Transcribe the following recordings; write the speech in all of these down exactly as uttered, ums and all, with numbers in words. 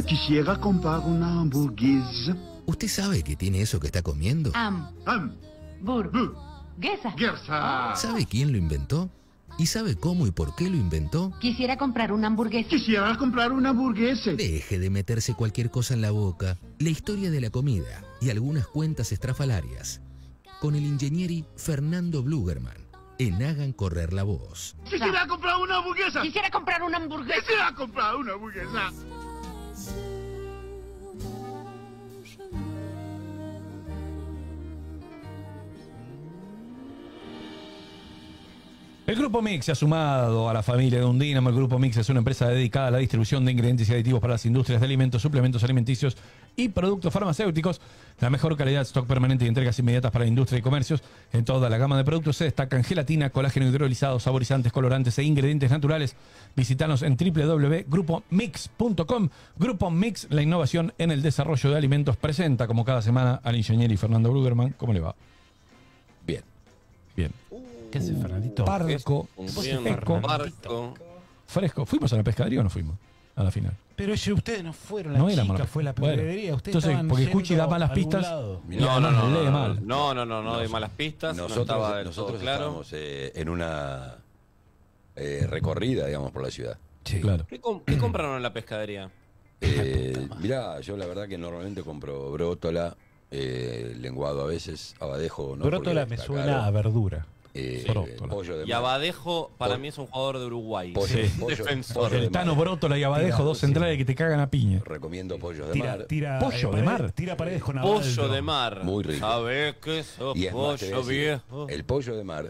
Quisiera comprar una hamburguesa. ¿Usted sabe qué tiene eso que está comiendo? Am. Ham. Bur. Bu. Gesa. Gersa. ¿Sabe quién lo inventó? ¿Y sabe cómo y por qué lo inventó? Quisiera comprar una hamburguesa. Quisiera comprar una hamburguesa. Deje de meterse cualquier cosa en la boca. La historia de la comida y algunas cuentas estrafalarias. Con el ingenieri Fernando Blugerman en Hagan Correr la Voz. Quisiera comprar una hamburguesa. Quisiera comprar una hamburguesa. Quisiera comprar una hamburguesa. El Grupo Mix se ha sumado a la familia de Undinamo. El Grupo Mix es una empresa dedicada a la distribución de ingredientes y aditivos para las industrias de alimentos, suplementos alimenticios y productos farmacéuticos. La mejor calidad, stock permanente y entregas inmediatas para la industria y comercios. En toda la gama de productos se destacan gelatina, colágeno hidrolizado, saborizantes, colorantes e ingredientes naturales. Visítanos en w w w punto grupo mix punto com. Grupo Mix, la innovación en el desarrollo de alimentos, presenta como cada semana al ingeniero Fernando Blugerman. ¿Cómo le va? Bien. Bien. ¿Qué hace, Fernandito? Parco, Fresco. fresco, fresco. ¿Fuimos a la pescadería o no fuimos a la final? Pero si ustedes no fueron, la No chica éramos la- fue la bueno. pescadería. Ustedes Entonces, estaban porque Cuchi yendo da malas a algún pistas. lado. Y No, no, además no, lee no, mal. no, no, no, no, de malas pistas. Nosotros, no estaba del nosotros todo claro. estábamos eh, en una eh, recorrida, digamos, por la ciudad. Sí, claro. ¿Qué, com- qué compraron en la pescadería? Eh, mirá, yo la verdad que normalmente compro brótola, eh, lenguado a veces, abadejo, ¿no? Brótola Porque me está suena caro. a verdura. Eh, Brótola. pollo de Y mar. Abadejo, para Pol- mí es un jugador de Uruguay. Pollo, Sí. pollo- Defensor. pollo de El Tano mar. Brotola y Abadejo, Tira, dos sí. centrales que te cagan a piña. Recomiendo pollos de Tira, mar. tira, Pollo de paredes- mar. Tira paredes con Pollo abaldo. de mar. Muy rico. ¿Sabes qué sos Y es más, te voy a pollo decir, viejo? el pollo de mar,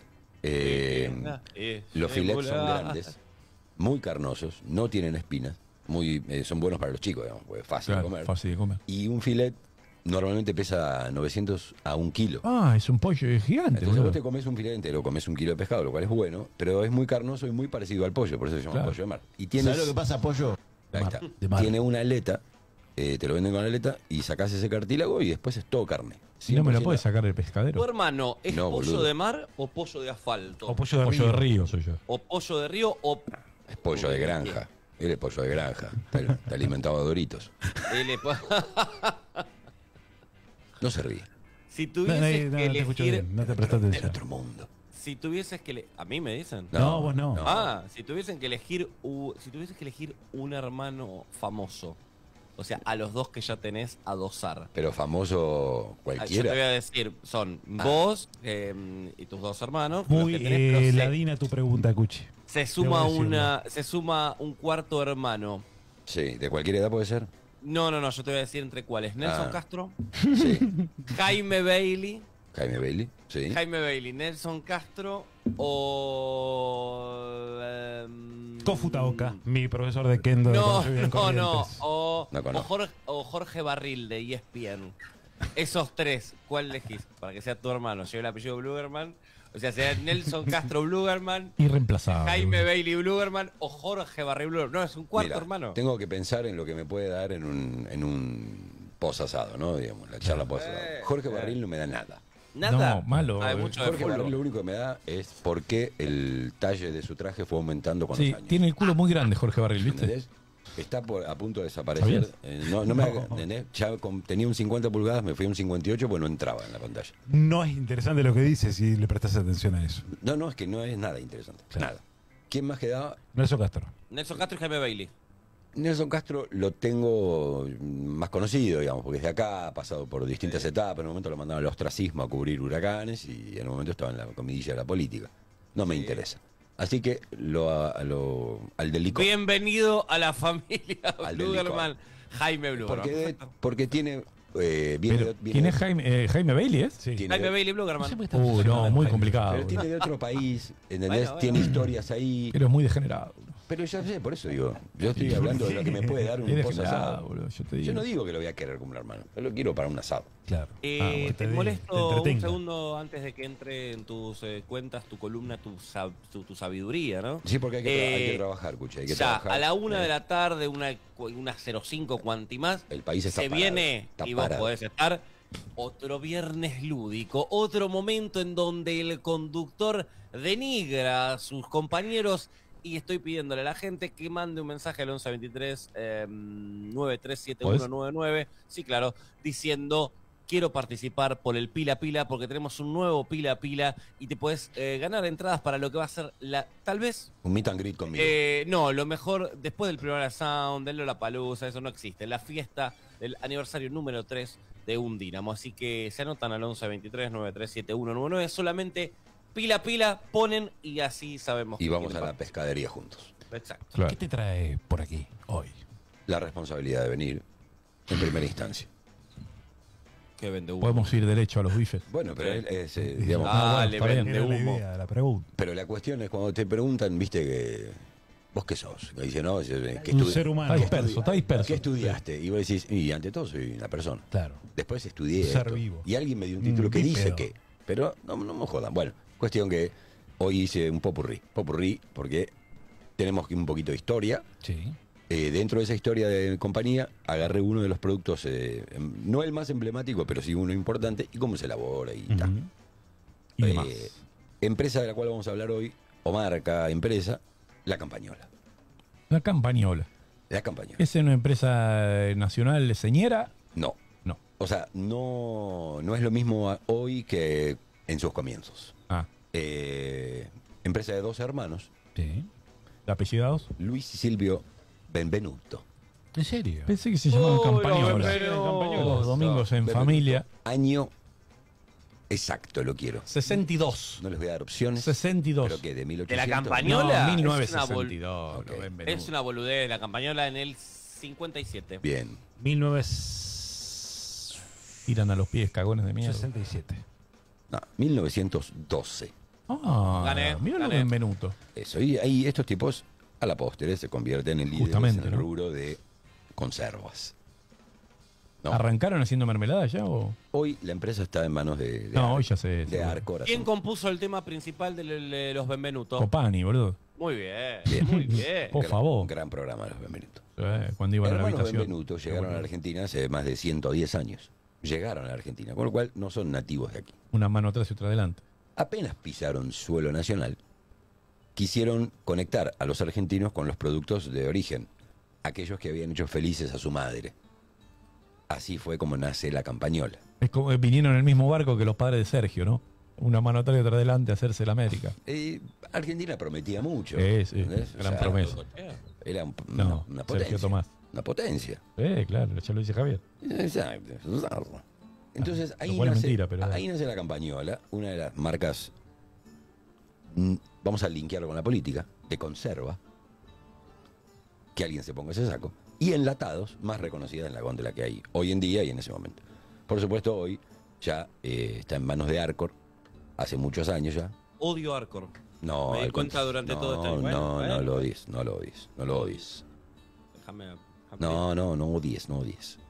eh, Eh, los filets son singular. grandes, muy carnosos, no tienen espinas, muy, eh, son buenos para los chicos, digamos, porque es fácil Claro, de comer. fácil de comer. Y un filet normalmente pesa novecientos a un kilo. Ah, es un pollo gigante, Entonces boludo. vos te comes un filet entero, comes un kilo de pescado, lo cual es bueno, pero es muy carnoso y muy parecido al pollo, por eso se llama Claro. pollo de mar. Y tienes, ¿Sabes lo que pasa, pollo? ahí Mar, está. de mar. Tiene una aleta, eh, te lo venden con aleta y sacás ese cartílago y después es todo carne. Si no me lo cien por ciento. puedes sacar del ¿Tu pescadero. hermano es No, pollo boludo. de mar o pollo de asfalto? O pollo de Pollo de río. río soy yo. O pollo de río o... Es pollo de granja. Él es pollo de granja. Está, está alimentado a Doritos. L- No se ríe. Si No, tuvieses no, no, que no te escucho elegir... bien, no te prestas Del atención. otro mundo. Si tuvieses que... le- ¿A mí me dicen? No, vos no. Ah, si tuviesen que elegir... u- Si tuvieses que elegir un hermano famoso, o sea, a los dos que ya tenés a dosar. Pero famoso Ah, Yo te cualquiera. voy a decir, son Ah. vos eh, y tus dos hermanos. Muy los que tenés, pero eh, se- ladina tu pregunta, Cuchi. se suma debo decirlo. una, se suma un cuarto hermano. Sí, de cualquier edad puede ser. No, no, no, yo te voy a decir entre cuáles. Nelson Ah. Castro, Sí. Jaime Bailey, Jaime Bailey. Sí. Jaime Bailey, Nelson Castro o... em, Kofu Taoka, mi profesor de Kendo. de No, cuando yo vivía en no, no. Corrientes. O, No o, conozco. Jorge, o Jorge Barril de E S P N. Esos tres, ¿cuál elegís? Para que sea tu hermano. Lleve el apellido Blugerman. O sea, sea Nelson Castro Blugerman, Irreemplazable. Jaime boludo. Bailey Blugerman o Jorge Barril Blugerman. No, es un cuarto Mira, hermano. Tengo que pensar en lo que me puede dar en un, en un posasado, ¿no? Digamos, la charla posasado. Eh, Jorge eh. Barril no me da nada. Nada. No, malo. Hay mucho de Jorge fútbol. Barril lo único que me da es por qué el talle de su traje fue aumentando con Sí, los años. tiene el culo muy grande Jorge Barril, ¿viste? ¿Entendés? Está por, a punto de desaparecer. ¿Sabías? Eh, no, no me haga- ¿entendés? Ya con- tenía un cincuenta pulgadas, me fui a un cincuenta y ocho, pues no entraba en la pantalla. No es interesante lo que dices si le prestas atención a eso. No, no, es que no es nada interesante. Nada. ¿Quién más quedaba? Nelson Castro. Nelson Castro y Jaime Bailey. Nelson Castro lo tengo más conocido, digamos, porque desde acá ha pasado por distintas etapas. En un momento lo mandaban al ostracismo a cubrir huracanes y en un momento estaba en la comidilla de la política. No me interesa. Así que lo, a- a lo- al del licor. Bienvenido a la familia Al del Blugerman. Jaime Blugerman. Porque, de- Perfecto. porque tiene... eh, viene Pero, de- viene ¿quién de- es Jaime? Eh, Jaime Bailey, ¿es? Sí. tiene Jaime de- Bailey Blugerman. Uh, no, muy complicado. Pero boludo. tiene de otro país, ¿entendés? Bueno, bueno. Tiene historias ahí. Pero es muy degenerado. Pero ya sé, por eso digo. Yo estoy hablando de lo que me puede dar un Es pozo degenerado, asado. boludo, yo te digo. Yo no digo que lo voy a querer como un hermano. Yo lo quiero para un asado. Claro. Eh, Ah, bueno, te, te- molesto te un entretenga. segundo antes de que entre en tus eh, cuentas, tu columna, tu, sab- tu, tu sabiduría, ¿no? Sí, porque hay que, tra- hay Eh, que trabajar, escucha. Hay que ya, trabajar. a la una Eh, de la tarde, una, una cero cinco cuanti más, El país está se parado, viene está y vos parado. podés estar. Otro viernes lúdico, otro momento en donde el conductor denigra a sus compañeros y estoy pidiéndole a la gente que mande un mensaje al once veintitrés eh, nueve tres siete uno nueve nueve, sí, claro, diciendo quiero participar por el Pila Pila porque tenemos un nuevo Pila Pila y te puedes eh, ganar entradas para lo que va a ser la, tal vez... Un meet and greet conmigo. Eh, no, lo mejor, después del Primavera Sound, del Lollapalooza, eso no existe. La fiesta del aniversario número tres de Un Dínamo. Así que se anotan al once veintitrés nueve tres siete uno nueve nueve. Solamente Pila Pila ponen y así sabemos. Y que vamos a quieren la pescadería juntos. participar. Exacto. Claro. ¿Qué te trae por aquí hoy? La responsabilidad de venir en primera instancia. Que vende humo. Podemos ir derecho a los bifes. Bueno, pero Sí. él es, eh, digamos, Ah, bueno, le está bien. vende Era la humo. idea de la pregunta. pero la cuestión es cuando te preguntan, viste, que vos qué sos. Que dicen, no, que Un estudi- ser humano. Está disperso, está disperso. ¿Qué estudiaste? Y vos decís, y ante todo soy una persona. Claro. Después estudié Un ser esto. vivo. Y alguien me dio un Un título que dice bípedo. que. Pero no, no me jodan. Bueno, cuestión que hoy hice un popurrí. Popurrí porque tenemos un poquito de historia. Sí. Eh, dentro de esa historia de compañía, agarré uno de los productos, eh, em- no el más emblemático, pero sí uno importante, y cómo se elabora y tal. Ujú. Y Eh, demás. empresa de la cual vamos a hablar hoy, o marca, empresa, La Campañola. La Campañola. La Campañola. ¿Es una empresa nacional señera? No. No. O sea, no, no es lo mismo a- hoy que en sus comienzos. Ah, Eh, empresa de dos hermanos, Sí. ¿de apellidados? Luis y Silvio Benvenuto. ¿En serio? Pensé que se llamaban Oh, Campañola. los Benvenutos. Los domingos en Benvenuto. familia. Año exacto lo quiero. sesenta y dos. No les voy a dar opciones. sesenta y dos. Pero que de mil ¿De la ochocientos. Campañola? No, Es mil una novecientos bol- sesenta y dos. Ok. no, Benvenuto. Es una boludez, la campañola en el cincuenta y siete. Bien. mil novecientos Tiran a los pies, cagones de mierda. sesenta y siete. No, mil novecientos doce. Ah, Gané, mira lo gané. Benvenuto. Eso. Y ahí estos tipos, a la postre, se convierten en líderes Justamente, en el ¿no? rubro de conservas. No. ¿Arrancaron haciendo mermelada ya o...? Hoy la empresa está en manos de, de, No, Ar- hoy ya sé. de seguro. Arcor. ¿Quién compuso el tema principal de, le- de los Benvenutos? Copani, boludo. Muy bien, Bien. muy bien. Por Gran- favor. Gran programa los Benvenuto. Eh, cuando iban a la Hermanos habitación. Benvenuto llegaron a la Argentina hace más de ciento diez años. Llegaron a la Argentina, con lo cual no son nativos de aquí. Una mano atrás y otra adelante. Apenas pisaron suelo nacional, quisieron conectar a los argentinos con los productos de origen, aquellos que habían hecho felices a su madre. Así fue como nace la Campañola. Es como que vinieron en el mismo barco que los padres de Sergio, ¿no? Una mano atrás y otra adelante a hacerse la América. Eh, Argentina prometía mucho. Sí, sí, ¿entendés? O gran sea, promesa. Era un- No, una, una Sergio potencia. Tomás. Una potencia. Eh, claro, ya lo dice Javier. Exacto. Entonces ahí, Lo cual es nace, mentira, pero- ahí nace la Campañola, una de las marcas, mm, vamos a linkearlo con la política, de conserva, que alguien se ponga ese saco, y enlatados, más reconocida en la góndola que hay hoy en día y en ese momento. Por supuesto, hoy ya eh, está en manos de Arcor, hace muchos años ya. Odio Arcor. No, Me di al cuenta contra- durante no, todo este año. Bueno, No, bueno. no lo odies, no lo odies, no lo odies. Déjame. déjame- No, no, no odies, no odies. Es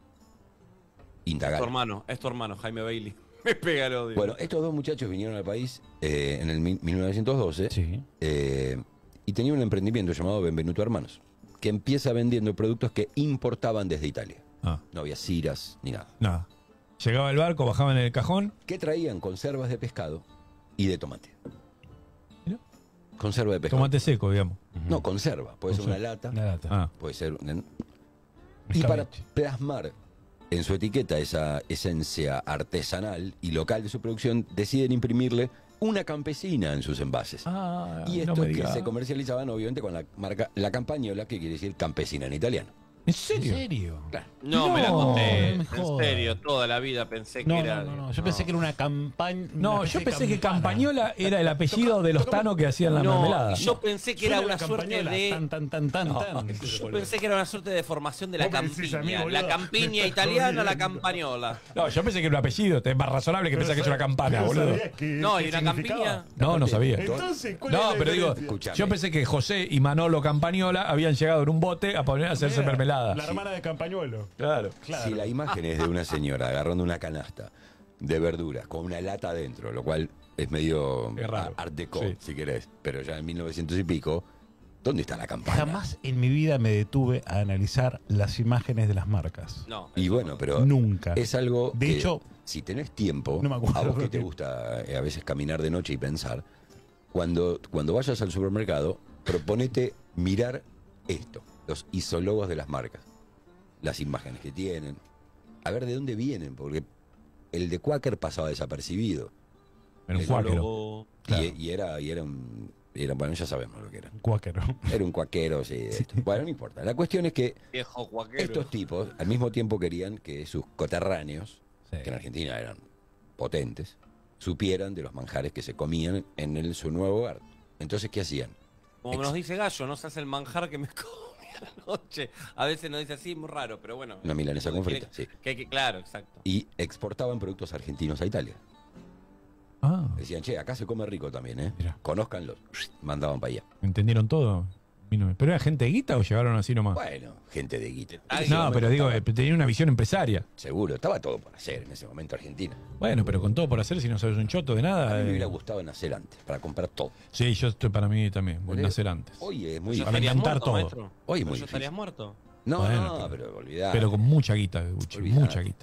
tu Indagar. hermano, es tu hermano, Jaime Bailey. Me pega el odio. Bueno, estos dos muchachos vinieron al país eh, en el mil- mil novecientos doce Sí. eh, y tenían un emprendimiento llamado Benvenuto Hermanos, que empieza vendiendo productos que importaban desde Italia. Ah, No había ciras ni nada. nada. Llegaba el barco, bajaban en el cajón. Que traían conservas de pescado y de tomate. Mirá. Conserva de pescado. Tomate seco, digamos. No, conserva. Puede ser una Conserva. lata, La data. Ah, puede ser... un- Y para Escabeche. plasmar en su etiqueta esa esencia artesanal y local de su producción, deciden imprimirle una campesina en sus envases. ah Y no estos me que digas. se comercializaban obviamente con la marca La Campañola, que quiere decir campesina en italiano. ¿En ¿En serio? serio? no, me la No, conté. no me En jodas. serio, toda la vida pensé que No, era. no, no, no. Yo pensé que era una campaña. No, yo pensé que Campañola era el apellido de los tanos que hacían la No, mermelada. yo pensé que era una suerte de. Tan, tan, tan, tan, tan. Yo pensé que era una suerte de formación de la Vos me decís a mí, campiña. boludo. La campiña Me estás italiana, la jodiendo. campañola. No, yo pensé que era un apellido. Es más razonable que pensar que es una campana, Pero boludo. ¿sabías qué- No, qué y una significaba? campiña. No, no sabía. Entonces, ¿cuál es No, la pero digo, diferencia? Escúchame. yo pensé que José y Manolo Campañola habían llegado en un bote a poner a hacerse Mira, mermelada. La hermana de Campañuelo. Claro. Claro. Si la imagen es de una señora agarrando una canasta de verduras con una lata adentro, lo cual es medio Es raro. art deco, Sí. si querés, pero ya en mil novecientos y pico, ¿dónde está la campana? Jamás en mi vida me detuve a analizar las imágenes de las marcas. No. Y bueno, pero Nunca. es algo De que, hecho, si tenés tiempo, no me acuerdo a vos que lo te que- gusta eh, a veces caminar de noche y pensar, cuando, cuando vayas al supermercado, proponete mirar esto, los isologos de las marcas, las imágenes que tienen, a ver de dónde vienen, porque el de Quaker pasaba desapercibido. Era un El cuáquero. Luego, Y, y era, y era un, era, bueno, ya sabemos lo que era. Cuáquero. Era un cuaquero, sí. de esto. Bueno, no importa. La cuestión es que viejo cuaquero. estos tipos al mismo tiempo querían que sus coterráneos, Sí. que en Argentina eran potentes, supieran de los manjares que se comían en el, su nuevo hogar. Entonces, ¿qué hacían? Como nos dice Gallo, no se hace el manjar que me comí a la noche. A veces nos dice así, muy raro, pero bueno. Una milanesa con Quiere- frita, sí. que- que- claro, exacto. Y exportaban productos argentinos a Italia. Ah, Decían, che, acá se come rico también, ¿eh? Mirá. Conózcanlos. Mandaban para allá. ¿entendieron todo? ¿Pero era gente de guita o llegaron así nomás? Bueno, gente de guita. Ah, En ese No, momento pero digo, estaba- eh, tenía una visión empresaria. seguro, estaba todo por hacer en ese momento Argentina. Bueno, pero con todo por hacer, si no sabes un choto de A nada. mí me eh. hubiera gustado nacer antes, para comprar todo. Sí, yo estoy para mí también, voy a nacer antes. Hoy es muy ¿Ya Para estarías inventar muerto, todo. maestro? Hoy es ¿Pero muy ya difícil. estarías muerto? No, Bueno, no, pero- pero olvidá. Pero con mucha guita, Gucci, Olvidate. mucha guita.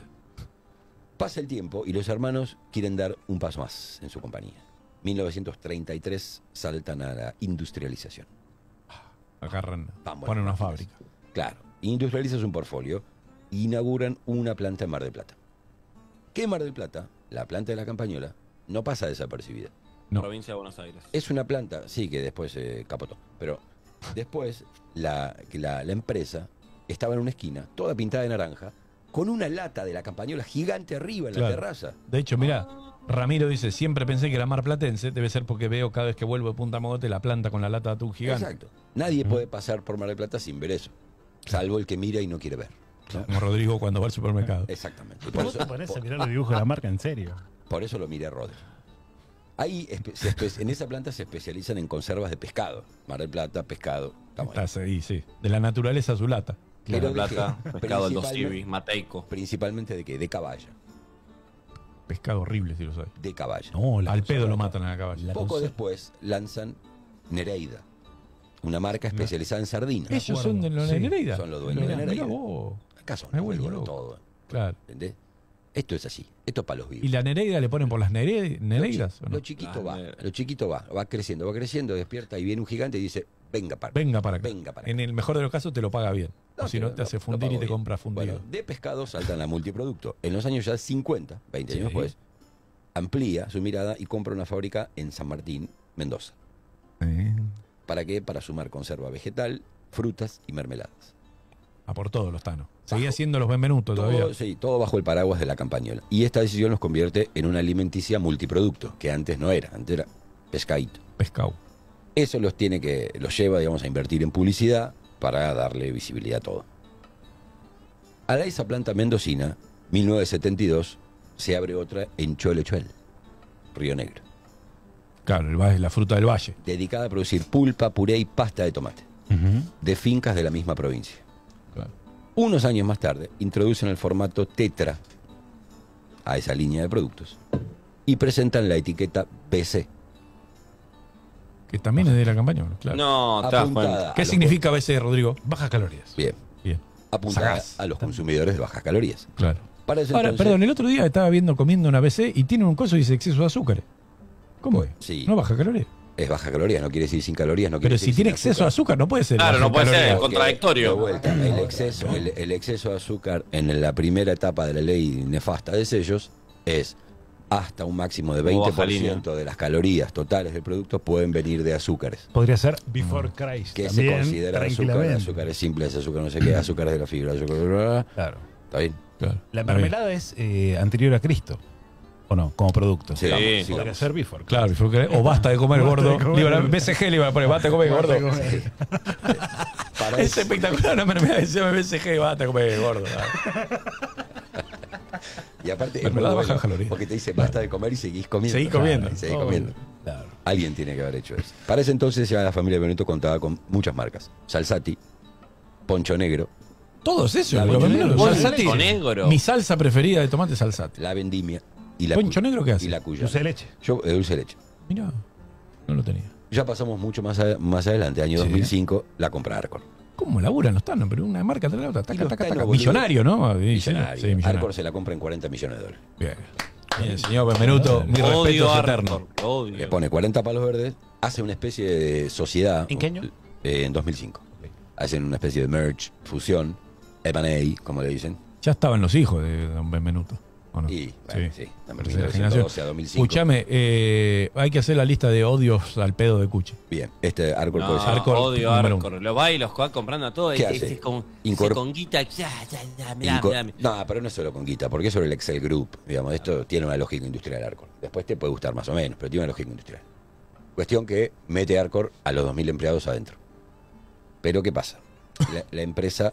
Pasa el tiempo y los hermanos quieren dar un paso más en su compañía. mil novecientos treinta y tres saltan a la industrialización. Agarran, Vamos, ponen una máquinas. fábrica. Claro, industrializan un portfolio e inauguran una planta en Mar del Plata. ¿Qué Mar del Plata? La planta de la Campañola no pasa desapercibida. No. Provincia de Buenos Aires. Es una planta, sí, que después se capotó, pero después la, que la, la empresa estaba en una esquina, toda pintada de naranja, con una lata de la Campañola gigante arriba en la Claro. terraza. De hecho, mira, Ramiro dice, siempre pensé que era marplatense, debe ser porque veo cada vez que vuelvo de Punta Mogote la planta con la lata de atún gigante. Exacto. Nadie puede pasar por Mar del Plata sin ver eso, salvo el que mira y no quiere ver. Como Rodrigo cuando va al supermercado. Exactamente. Y Por ¿Cómo te eso, pones a por, mirar los dibujos de la marca en serio? por eso lo miré a Rodri. Ahí espe- se espe- en esa planta se especializan en conservas de pescado. Mar del Plata, pescado. Estamos ahí. Estás ahí, sí. De la naturaleza a su lata. Pero La de plata, qué? pescado, el Principalmente- dosivi, mateico. Principalmente de qué? De caballa. Pescado horrible, si lo sabes. De caballa. No, la Al cosa- pedo lo matan a la caballa. La Poco cosa- después lanzan Nereida, una marca especializada en sardinas. Ellos son de los Sí, Nereida. son los dueños de Mirá, Nereida. mirá vos. Acá son Me los vuelvo dueños de loco. todo. Claro. ¿Entendés? Esto es así. Esto es para los vivos. ¿Y la Nereida le ponen por las nere- Lo Nereidas? chi- o no? Lo chiquito Ah, va, ne- lo chiquito va, va creciendo, va creciendo, despierta y viene un gigante y dice, venga para acá. Venga para acá. Venga para acá. En el mejor de los casos te lo paga bien. o si no, te lo- hace lo fundir y pago te bien. compra fundido. Bueno, de pescado saltan a multiproducto. En los años ya cincuenta, veinte años Sí. después, amplía su mirada y compra una fábrica en San Martín, Mendoza. Eh, ¿Para qué? Para sumar conserva vegetal, frutas y mermeladas. a por todos los tanos. Seguía siendo los Benvenuto todavía. Todo, sí, todo bajo el paraguas de la Campañola. Y esta decisión los convierte en una alimenticia multiproducto, que antes no era, antes era pescadito. Pescado. Eso los tiene que, los lleva, digamos, a invertir en publicidad para darle visibilidad a todo. A esa planta mendocina, mil novecientos setenta y dos, se abre otra en Cholechuel, Río Negro, Claro, el valle, la fruta del valle. dedicada a producir pulpa, puré y pasta de tomate, Ujú. de fincas de la misma provincia. Claro. Unos años más tarde, introducen el formato Tetra a esa línea de productos y presentan la etiqueta B C. Que también es de la campaña, claro. No, te das apuntada cuenta. a ¿Qué los significa B C, Rodrigo? Bajas calorías. Bien, Bien, apuntada Sagaz. a los consumidores de bajas calorías. claro. Para ese Ahora, entonces- perdón, el otro día estaba viendo comiendo una B C y tiene un coso y dice exceso de azúcar. ¿Cómo es? Sí. No baja calorías. Es baja calorías, no quiere decir sin calorías, no quiere Pero decir si tiene sin exceso de azúcar, no puede ser. Claro, baja no puede ser. calorías. Porque, contradictorio. de vuelta, el exceso, el, el exceso de azúcar en la primera etapa de la ley nefasta de sellos es hasta un máximo de veinte por ciento de las calorías totales del producto pueden venir de azúcares. Podría ser Before Christ. ¿Qué se también, considera azúcar? tranquilamente. Azúcares simples, azúcar no sé qué, azúcares de la fibra, azúcar bla, bla, bla. Claro. ¿Está bien? Claro. La Está bien. mermelada es eh, anterior a Cristo. ¿O no? Como producto. Sigamos, Sí. sigamos. Podría ser Before Christ. Claro, y fue que- o basta de comer Basta de gordo. comer. Le iban a- B C G le iban a poner, basta de comer gordo. Para Es eso- espectacular una mermelada que se llama B C G, basta de comer gordo. y aparte es muy mermelada bueno, baja en calorías. porque te dice basta de comer y seguís comiendo. Seguís comiendo. Y seguís Oh. comiendo. Claro. Alguien tiene que haber hecho eso. Para ese entonces ya la familia Benvenuto contaba con muchas marcas. Salsati, Poncho Negro, Todos esos. La los Poncho Benvenuto. Negro. Salsati. Poncho Negro. Mi salsa preferida de tomate es salsati. La Vendimia y la ¿Poncho Cuy- Negro qué hace? Y la Cuya. Dulce de leche. Yo, de dulce de leche. Mirá, no lo tenía. Ya pasamos mucho más, a- más adelante, año Sí. dos mil cinco, la compra Arcor. ¿Cómo laburan los tanos? Pero una marca tras la otra. Y Taca, los taca, tanos, taca. boludo. Millonario, ¿no? Sí, Millonario. sí, millonario. Arcor se la compra en cuarenta millones de dólares. Bien. Bien, señor Benvenuto, mi Odio respeto es a eterno. Arthur, lo odio. Le pone cuarenta palos verdes hace una especie de sociedad. ¿En qué año? Eh, en dos mil cinco. Hacen una especie de merge, fusión, M and A, como le dicen. Ya estaban los hijos de Don Benvenuto. ¿O no? Y, bueno, sí, Sí. de Tercera mil novecientos generación. doce a dos mil cinco. Escuchame, eh, hay que hacer la lista de odios al pedo de Cuchi. Bien, este Arcor No, puede ser. Arcor, odio a número Arcor. Los va y los va comprando a todos. ¿Qué Ese hace? es con, Incor- ese con guita. Ya, ya, ya, mirá, Inco- mirá, mirá. No, pero no es solo con guita, porque es sobre el Excel Group. Digamos, esto tiene una lógica industrial Arcor. Después te puede gustar más o menos, pero tiene una lógica industrial. Cuestión que mete Arcor a los dos mil empleados adentro. Pero ¿qué pasa? La, la empresa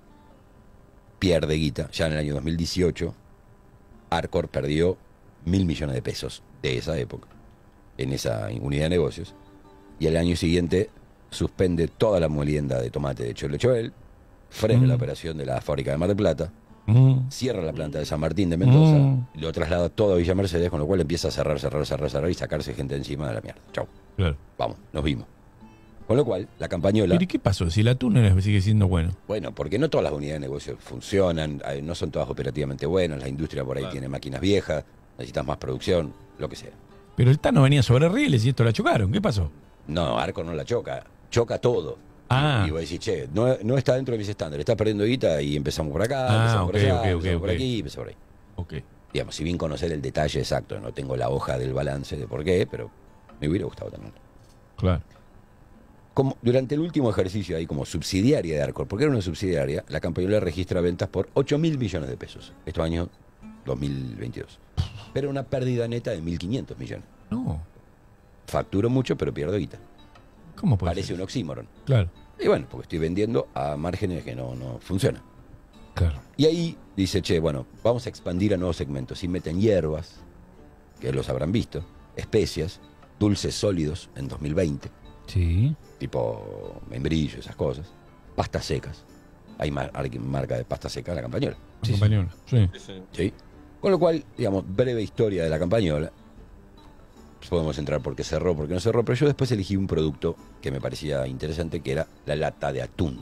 pierde guita. Ya en el año dos mil dieciocho, Arcor perdió mil millones de pesos de esa época, en esa unidad de negocios. Y al año siguiente suspende toda la molienda de tomate de Chole Choel, frena Mm. la operación de la fábrica de Mar del Plata, Mm. cierra la planta de San Martín de Mendoza, Mm. lo traslada todo a Villa Mercedes, con lo cual empieza a cerrar, cerrar, cerrar, cerrar y sacarse gente encima de la mierda. Chau, Claro. vamos, nos vimos. Con lo cual, la campañola, ¿Pero y qué pasó? Si el atún era- sigue siendo bueno. bueno, porque no todas las unidades de negocio funcionan, eh, no son todas operativamente buenas, la industria por ahí Claro. tiene máquinas viejas, necesitas más producción, lo que sea. Pero el Tano venía sobre rieles y esto la chocaron. ¿Qué pasó? No, Arcor no la choca, choca todo. Ah. Y vos decís, che, no, no está dentro de mis estándares, estás perdiendo guita y empezamos por acá, Ah, empezamos ok, por allá, ok, ok, empezamos por ok. aquí, empezamos por ahí. Ok. Digamos, si bien conocer el detalle exacto, no tengo la hoja del balance de por qué, pero me hubiera gustado también. Claro. Como, durante el último ejercicio ahí como subsidiaria de Arcor, porque era una subsidiaria, la campañola registra ventas por ocho mil millones de pesos, esto año dos mil veintidós. Pero una pérdida neta de mil quinientos millones. No. Facturo mucho, pero pierdo guita. ¿Cómo puede Parece ser? un oxímoron. Claro. Y bueno, porque estoy vendiendo a márgenes que no, no funcionan. Claro. Y ahí dice, che, bueno, vamos a expandir a nuevos segmentos. Y meten hierbas, que los habrán visto, especias, dulces sólidos en dos mil veinte, Sí. tipo membrillo, esas cosas, pastas secas. Hay mar- hay marca de pasta seca en la campañola. Sí, compañero. Sí. ¿Sí? Con lo cual, digamos, breve historia de la campañola. Podemos entrar por qué cerró, por qué no cerró, pero yo después elegí un producto que me parecía interesante, que era la lata de atún.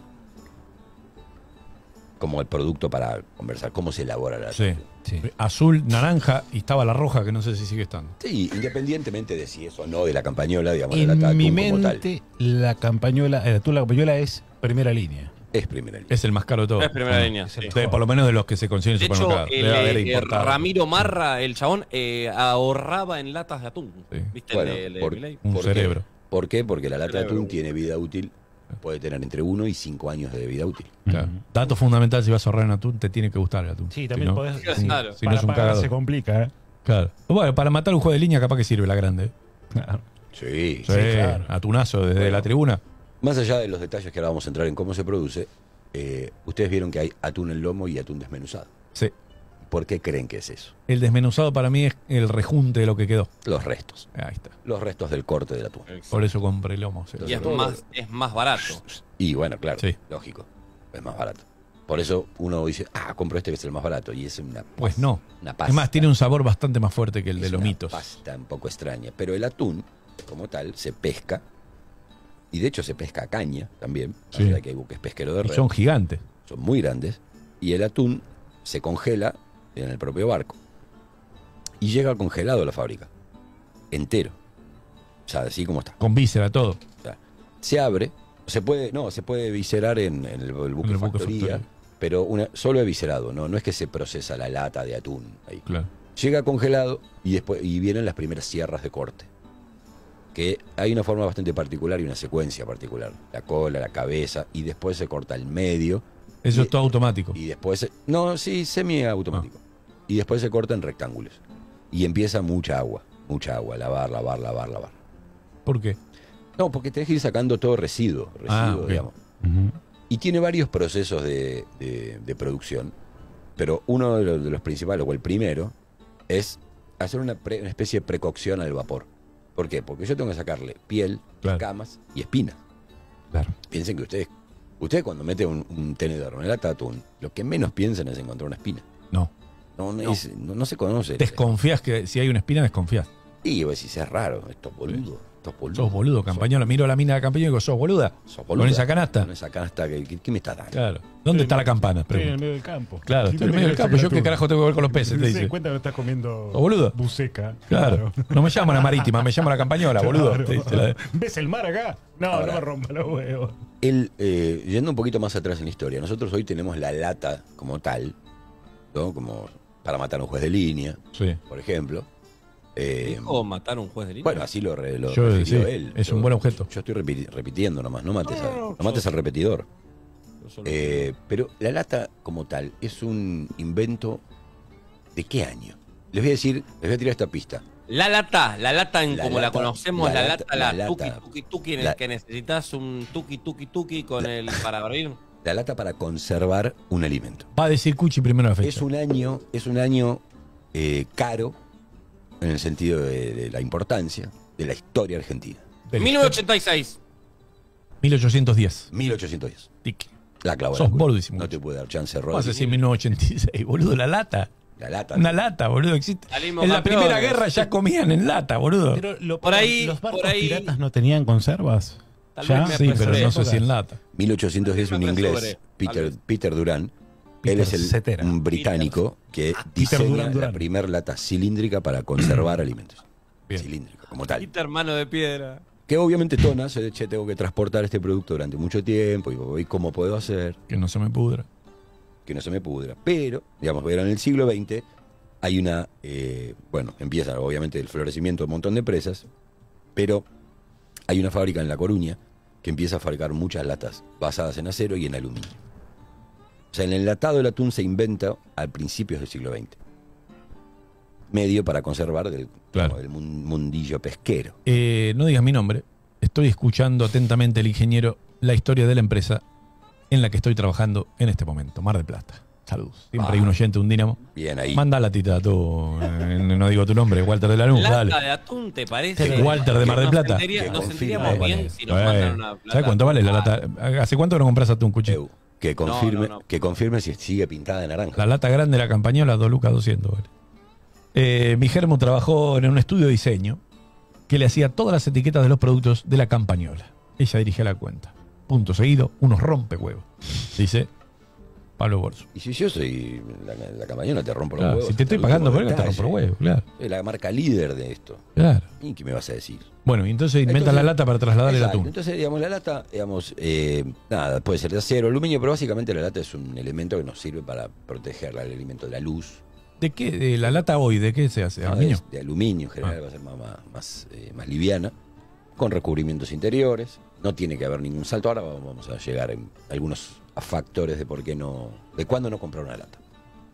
Como el producto para conversar, cómo se elabora la lata Sí. de atún. Sí. Azul, naranja y estaba la roja que no sé si sigue estando. Sí, independientemente de si es o no de la campañola, digamos, la lata de En mi atún como tal. mente, la campañola, el atún, la campañola es primera línea. Es primera línea. Es el más caro de todo. Es primera ¿o no? línea. sí. De- por lo menos de los que se consiguen De en hecho, supermercados. el, Debe haber eh, importado. Ramiro Marra, el chabón, eh, ahorraba en latas de atún. Sí. ¿Viste? Bueno, el de, el de por- Milei? Un ¿Por qué? cerebro. ¿Por qué? Porque la lata de Cerebro. atún tiene vida útil, puede tener entre uno y cinco años de vida útil. Claro. Ujú. Dato fundamental: si vas a ahorrar en atún, te tiene que gustar el atún. Sí, Si también no- podés. Claro. sí, Si no para es un pagar cagador. se complica, ¿eh? Claro. Bueno, para matar un juego de línea, capaz que sirve la grande. ¿eh? Claro. Sí. Sí, claro. Atunazo desde Bueno. la tribuna. Más allá de los detalles que ahora vamos a entrar en cómo se produce, eh, ustedes vieron que hay atún en lomo y atún desmenuzado. Sí. ¿Por qué creen que es eso? El desmenuzado para mí es el rejunte de lo que quedó. Los restos. Ahí está. Los restos del corte del atún. Por eso compré lomo. sí. Y es Todo- más, es más barato. Y bueno, claro, Sí. lógico, es más barato. Por eso uno dice, ah, compro este que es el más barato. Y es una Pues no. Una pasta. Es más, tiene un sabor bastante más fuerte que el de Es lomitos. una pasta un poco extraña. Pero el atún, como tal, se pesca. Y de hecho se pesca a caña también. Sí. O sea que hay buques pesqueros de Y red. son gigantes. Son muy grandes. Y el atún se congela en el propio barco. Y llega congelado a la fábrica. Entero. O sea, así como está. Con víscera, todo. O sea, se abre. Se puede, no, se puede viscerar en, en el, el buque En el buque factoría. factoría. Pero una, solo es viscerado, ¿no? No es que se procesa la lata de atún ahí. Claro. Llega congelado y después y vienen las primeras sierras de corte. Que hay una forma bastante particular y una secuencia particular. La cola, la cabeza, y después se corta el medio. Eso Y- es todo automático. Y después, se- no, sí, semiautomático. Ah. Y después se corta en rectángulos. Y empieza mucha agua, mucha agua, lavar, lavar, lavar, lavar. ¿Por qué? No, porque tenés que ir sacando todo residuo, residuo, Ah, ok. digamos. Ujú. Y tiene varios procesos de, de- de producción, pero uno de los, de los principales, o el primero, es hacer una, pre- una especie de precocción al vapor. ¿Por qué? Porque yo tengo que sacarle piel, Claro. escamas y espinas. Claro. Piensen que ustedes, ustedes cuando meten un, un tenedor en una lata de atún, lo que menos piensan es encontrar una espina. No. No, no, es- no- no se conoce. Desconfías que si hay una espina, desconfías. Y vos decís, es raro, esto boludo. Sos boludo. Sos boludo, Campañola. Miro a la mina de Campañola y digo, ¿sos boluda? Sos boluda. ¿Con esa canasta? Con esa canasta, ¿qué, qué, qué me está dando? Claro. ¿Dónde está la campana? Estoy en el Pregunto. medio del campo. Claro, estoy en el medio del campo. ¿Yo qué carajo tengo que ver con los peces? Te Se dice. cuenta que no estás comiendo ¿Sos boludo? buceca. Claro. No me llamo la marítima, me llamo la Campañola, boludo. Claro. Te dice la- ¿Ves el mar acá? No, Ahora. no me rompa los huevos. El, eh, yendo un poquito más atrás en la historia, nosotros hoy tenemos la lata como tal, ¿no? Como para matar a un juez de línea, Sí. por ejemplo. Eh, ¿Dijo matar a un juez de línea? bueno, así lo, re- lo Yo, refirió sí, él. es Yo- un buen objeto. Yo estoy repiti- repitiendo nomás, no mates, No, a- no, no no, mates yo- al repetidor. Yo solo- Eh, pero la lata como tal es un invento ¿de qué año? Les voy a decir, les voy a tirar esta pista. La lata, la lata en La como la lata, conocemos, la la, lata, lata, la, la tuki, lata. tuki, tuki, en La- el que necesitas un tuki, tuki, tuki con el para abrir. La lata para conservar un alimento. Va a decir Cuchi primero la fecha. Es un año, es un año eh, caro en el sentido de, de la importancia de la historia argentina. Del- mil novecientos ochenta y seis. mil ochocientos diez. mil ochocientos diez. Tic. La clavo. Sos boludísimo. No te puede dar chance, ¿Cómo Rodri. vas a decir mil novecientos ochenta y seis, boludo? La lata. La lata. Una lata, boludo. Existe. Salimos En la campeones. Primera Guerra ya comían en lata, boludo. Pero lo- Por ahí, los barcos por ahí- piratas no tenían conservas. Tal ¿Ya? vez me Sí, pero apresuré. no sé si en lata. mil ochocientos diez, un Me inglés, apresuré, tal Peter, vez. Peter Durán. Peter Él es el, Cetera. un británico que Peter diseña Durán, Durán. la primera lata cilíndrica para conservar alimentos. Bien. Cilíndrica, como tal. Peter, mano de piedra. Que obviamente Tona se che, tengo que transportar este producto durante mucho tiempo y voy, ¿cómo puedo hacer? Que no se me pudra. Que no se me pudra. Pero, digamos, pero en el siglo veinte hay una, eh, bueno, empieza obviamente el florecimiento de un montón de empresas, pero hay una fábrica en La Coruña que empieza a fabricar muchas latas basadas en acero y en aluminio. O sea, el enlatado del atún se inventa a principios del siglo veinte. Medio para conservar del, Claro. como del mun- mundillo pesquero. Eh, no digas mi nombre. Estoy escuchando atentamente el ingeniero la historia de la empresa en la que estoy trabajando en este momento, Mar del Plata. Saludos. Siempre Ah. hay un oyente, un dínamo. Bien ahí. Manda la tita tú. eh, no digo tu nombre, Walter de la Lanús, Lata dale. de atún, ¿te parece? Walter de Mar del Nos Plata. sentiría- Que Nos confirma, sentiríamos vale. bien si nos Bueno, mandan una plata. ¿sabes cuánto vale la lata? ¿Hace cuánto que no compras atún, Cuchi? Eu, que confirme, no, no. que confirme si sigue pintada de naranja. La lata grande de la campañola, dos lucas doscientos, vale. Eh, mi germo trabajó en un estudio de diseño que le hacía todas las etiquetas de los productos de la campañola. Ella dirigía la cuenta. Punto seguido, unos rompehuevos. Dice Pablo Borso. Y si yo soy la, la campañola, te rompo los Claro, huevos. si te estoy hasta el pagando por último eso, te rompo detalle. los huevos, claro. Soy la marca líder de esto. claro. ¿Y qué me vas a decir? Bueno, y entonces inventa Entonces- la lata para trasladar el Exacto. atún. Entonces, digamos, la lata, digamos, eh, nada, puede ser de acero, aluminio, pero básicamente la lata es un elemento que nos sirve para proteger el alimento de la luz. ¿De qué? De la lata hoy, ¿de qué se hace? ¿no? ¿Aluminio? Es de aluminio, en general Ah. va a ser más, más, más, eh, más liviana, con recubrimientos interiores. No tiene que haber ningún salto. Ahora vamos a llegar en algunos factores de por qué no, de cuándo no comprar una lata.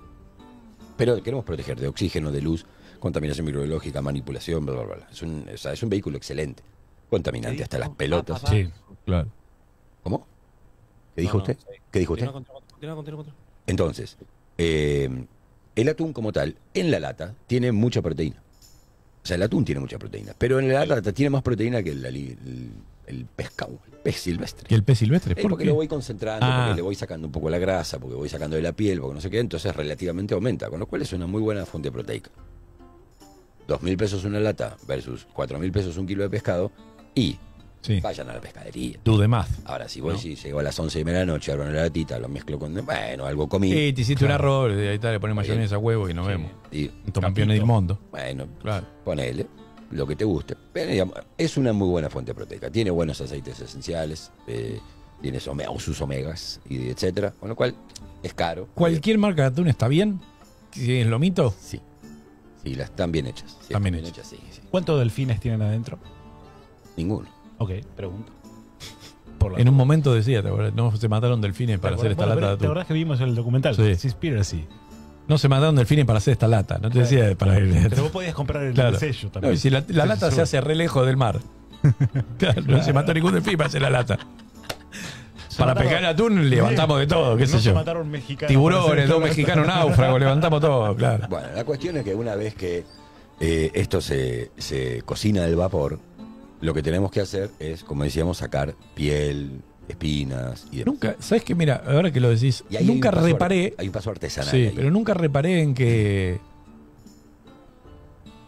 Pero queremos proteger de oxígeno, de luz, contaminación microbiológica, manipulación, bla, bla, bla. Es un, o sea, es un vehículo excelente. Contaminante hasta las pelotas. Pa, pa, pa. Sí, claro. ¿Cómo? ¿Qué dijo No, no, usted? sí. ¿Qué dijo usted? Continúa, continúa, continúa, continúa, continúa. Entonces, eh, el atún como tal, en la lata, tiene mucha proteína. O sea, el atún tiene mucha proteína. Pero en la lata tiene más proteína que el, el- el pescado, el pez silvestre. ¿Y el pez silvestre? Eh, ¿Por porque qué? lo voy concentrando, Ah. porque le voy sacando un poco la grasa, porque voy sacando de la piel, porque no sé qué, entonces relativamente aumenta, con lo cual es una muy buena fuente proteica. Dos mil pesos una lata versus cuatro mil pesos un kilo de pescado y Sí. vayan a la pescadería. Do the math. Ahora, si voy, No. si llego a las once y media de la noche, abro una latita, lo mezclo con, bueno, algo comí. Sí, te hiciste un arroz, y ahí está, le pones mayonesa a huevo y nos vemos. Y, Campeones del mundo. bueno, Claro. ponele lo que te guste. Pero, digamos, es una muy buena fuente proteica. Tiene buenos aceites esenciales, eh, tiene ome- sus omegas, y etcétera. Con lo cual, es caro. ¿Cualquier marca de atún está bien? Si es lomito, Sí. Sí, las están bien hechas. Sí, Están bien hechas, sí, sí. ¿Cuántos delfines tienen adentro? Ninguno. Ok, pregunto. Por la- en un momento decía, ¿te acordás? No se mataron delfines para hacer esta Bueno, lata de pero ¿te atún. acordás que vimos el documental? Sí. Seaspiracy. No se mataron delfines para hacer esta lata. No te decía para Pero vos podías comprar el Claro. sello No, también. y si la, la Sí, lata sí, se hace re lejos del mar. Claro, no se mató ningún delfín para hacer la lata. Se Para mataron- pescar el atún levantamos de todo, qué sé no se yo. mataron mexicanos. para Tiburones, hacer dos esta mexicanos lata. náufragos, levantamos todo, claro. Bueno, la cuestión es que una vez que eh, esto se, se cocina al vapor, lo que tenemos que hacer es, como decíamos, sacar piel, espinas y demás. Nunca, ¿sabes qué? Mira, ahora que lo decís, Y ahí hay nunca un paso ar- reparé. Hay un paso artesanal. Sí, ahí. pero nunca reparé en que.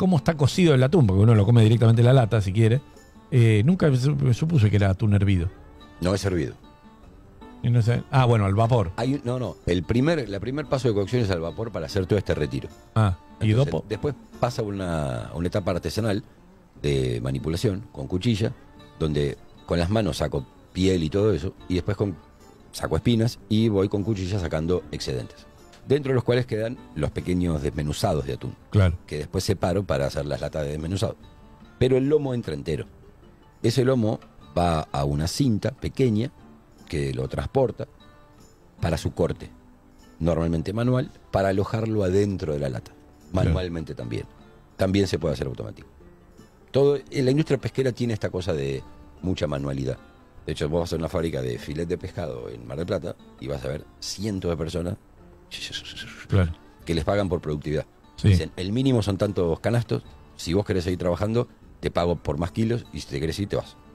cómo está cocido el atún, porque uno lo come directamente en la lata si quiere. Eh, nunca me supuse que era atún hervido. No es hervido. Y no sé. Ah, bueno, al vapor. Hay, un- no, no. El primer, la primer paso de cocción es al vapor para hacer todo este retiro. Ah, y Entonces, dopo. después pasa una, una etapa artesanal de manipulación con cuchilla, donde con las manos saco piel y todo eso, y después con, saco espinas y voy con cuchilla sacando excedentes. Dentro de los cuales quedan los pequeños desmenuzados de atún, Claro. que después separo para hacer las latas de desmenuzado. Pero el lomo entra entero. Ese lomo va a una cinta pequeña que lo transporta para su corte, normalmente manual, para alojarlo adentro de la lata, manualmente también. También se puede hacer automático. Todo, en la industria pesquera tiene esta cosa de mucha manualidad. De hecho, vos vas a una fábrica de filet de pescado en Mar del Plata y vas a ver cientos de personas Claro. que les pagan por productividad. Sí. Dicen, el mínimo son tantos canastos, si vos querés seguir trabajando, te pago por más kilos y si te querés ir, te vas.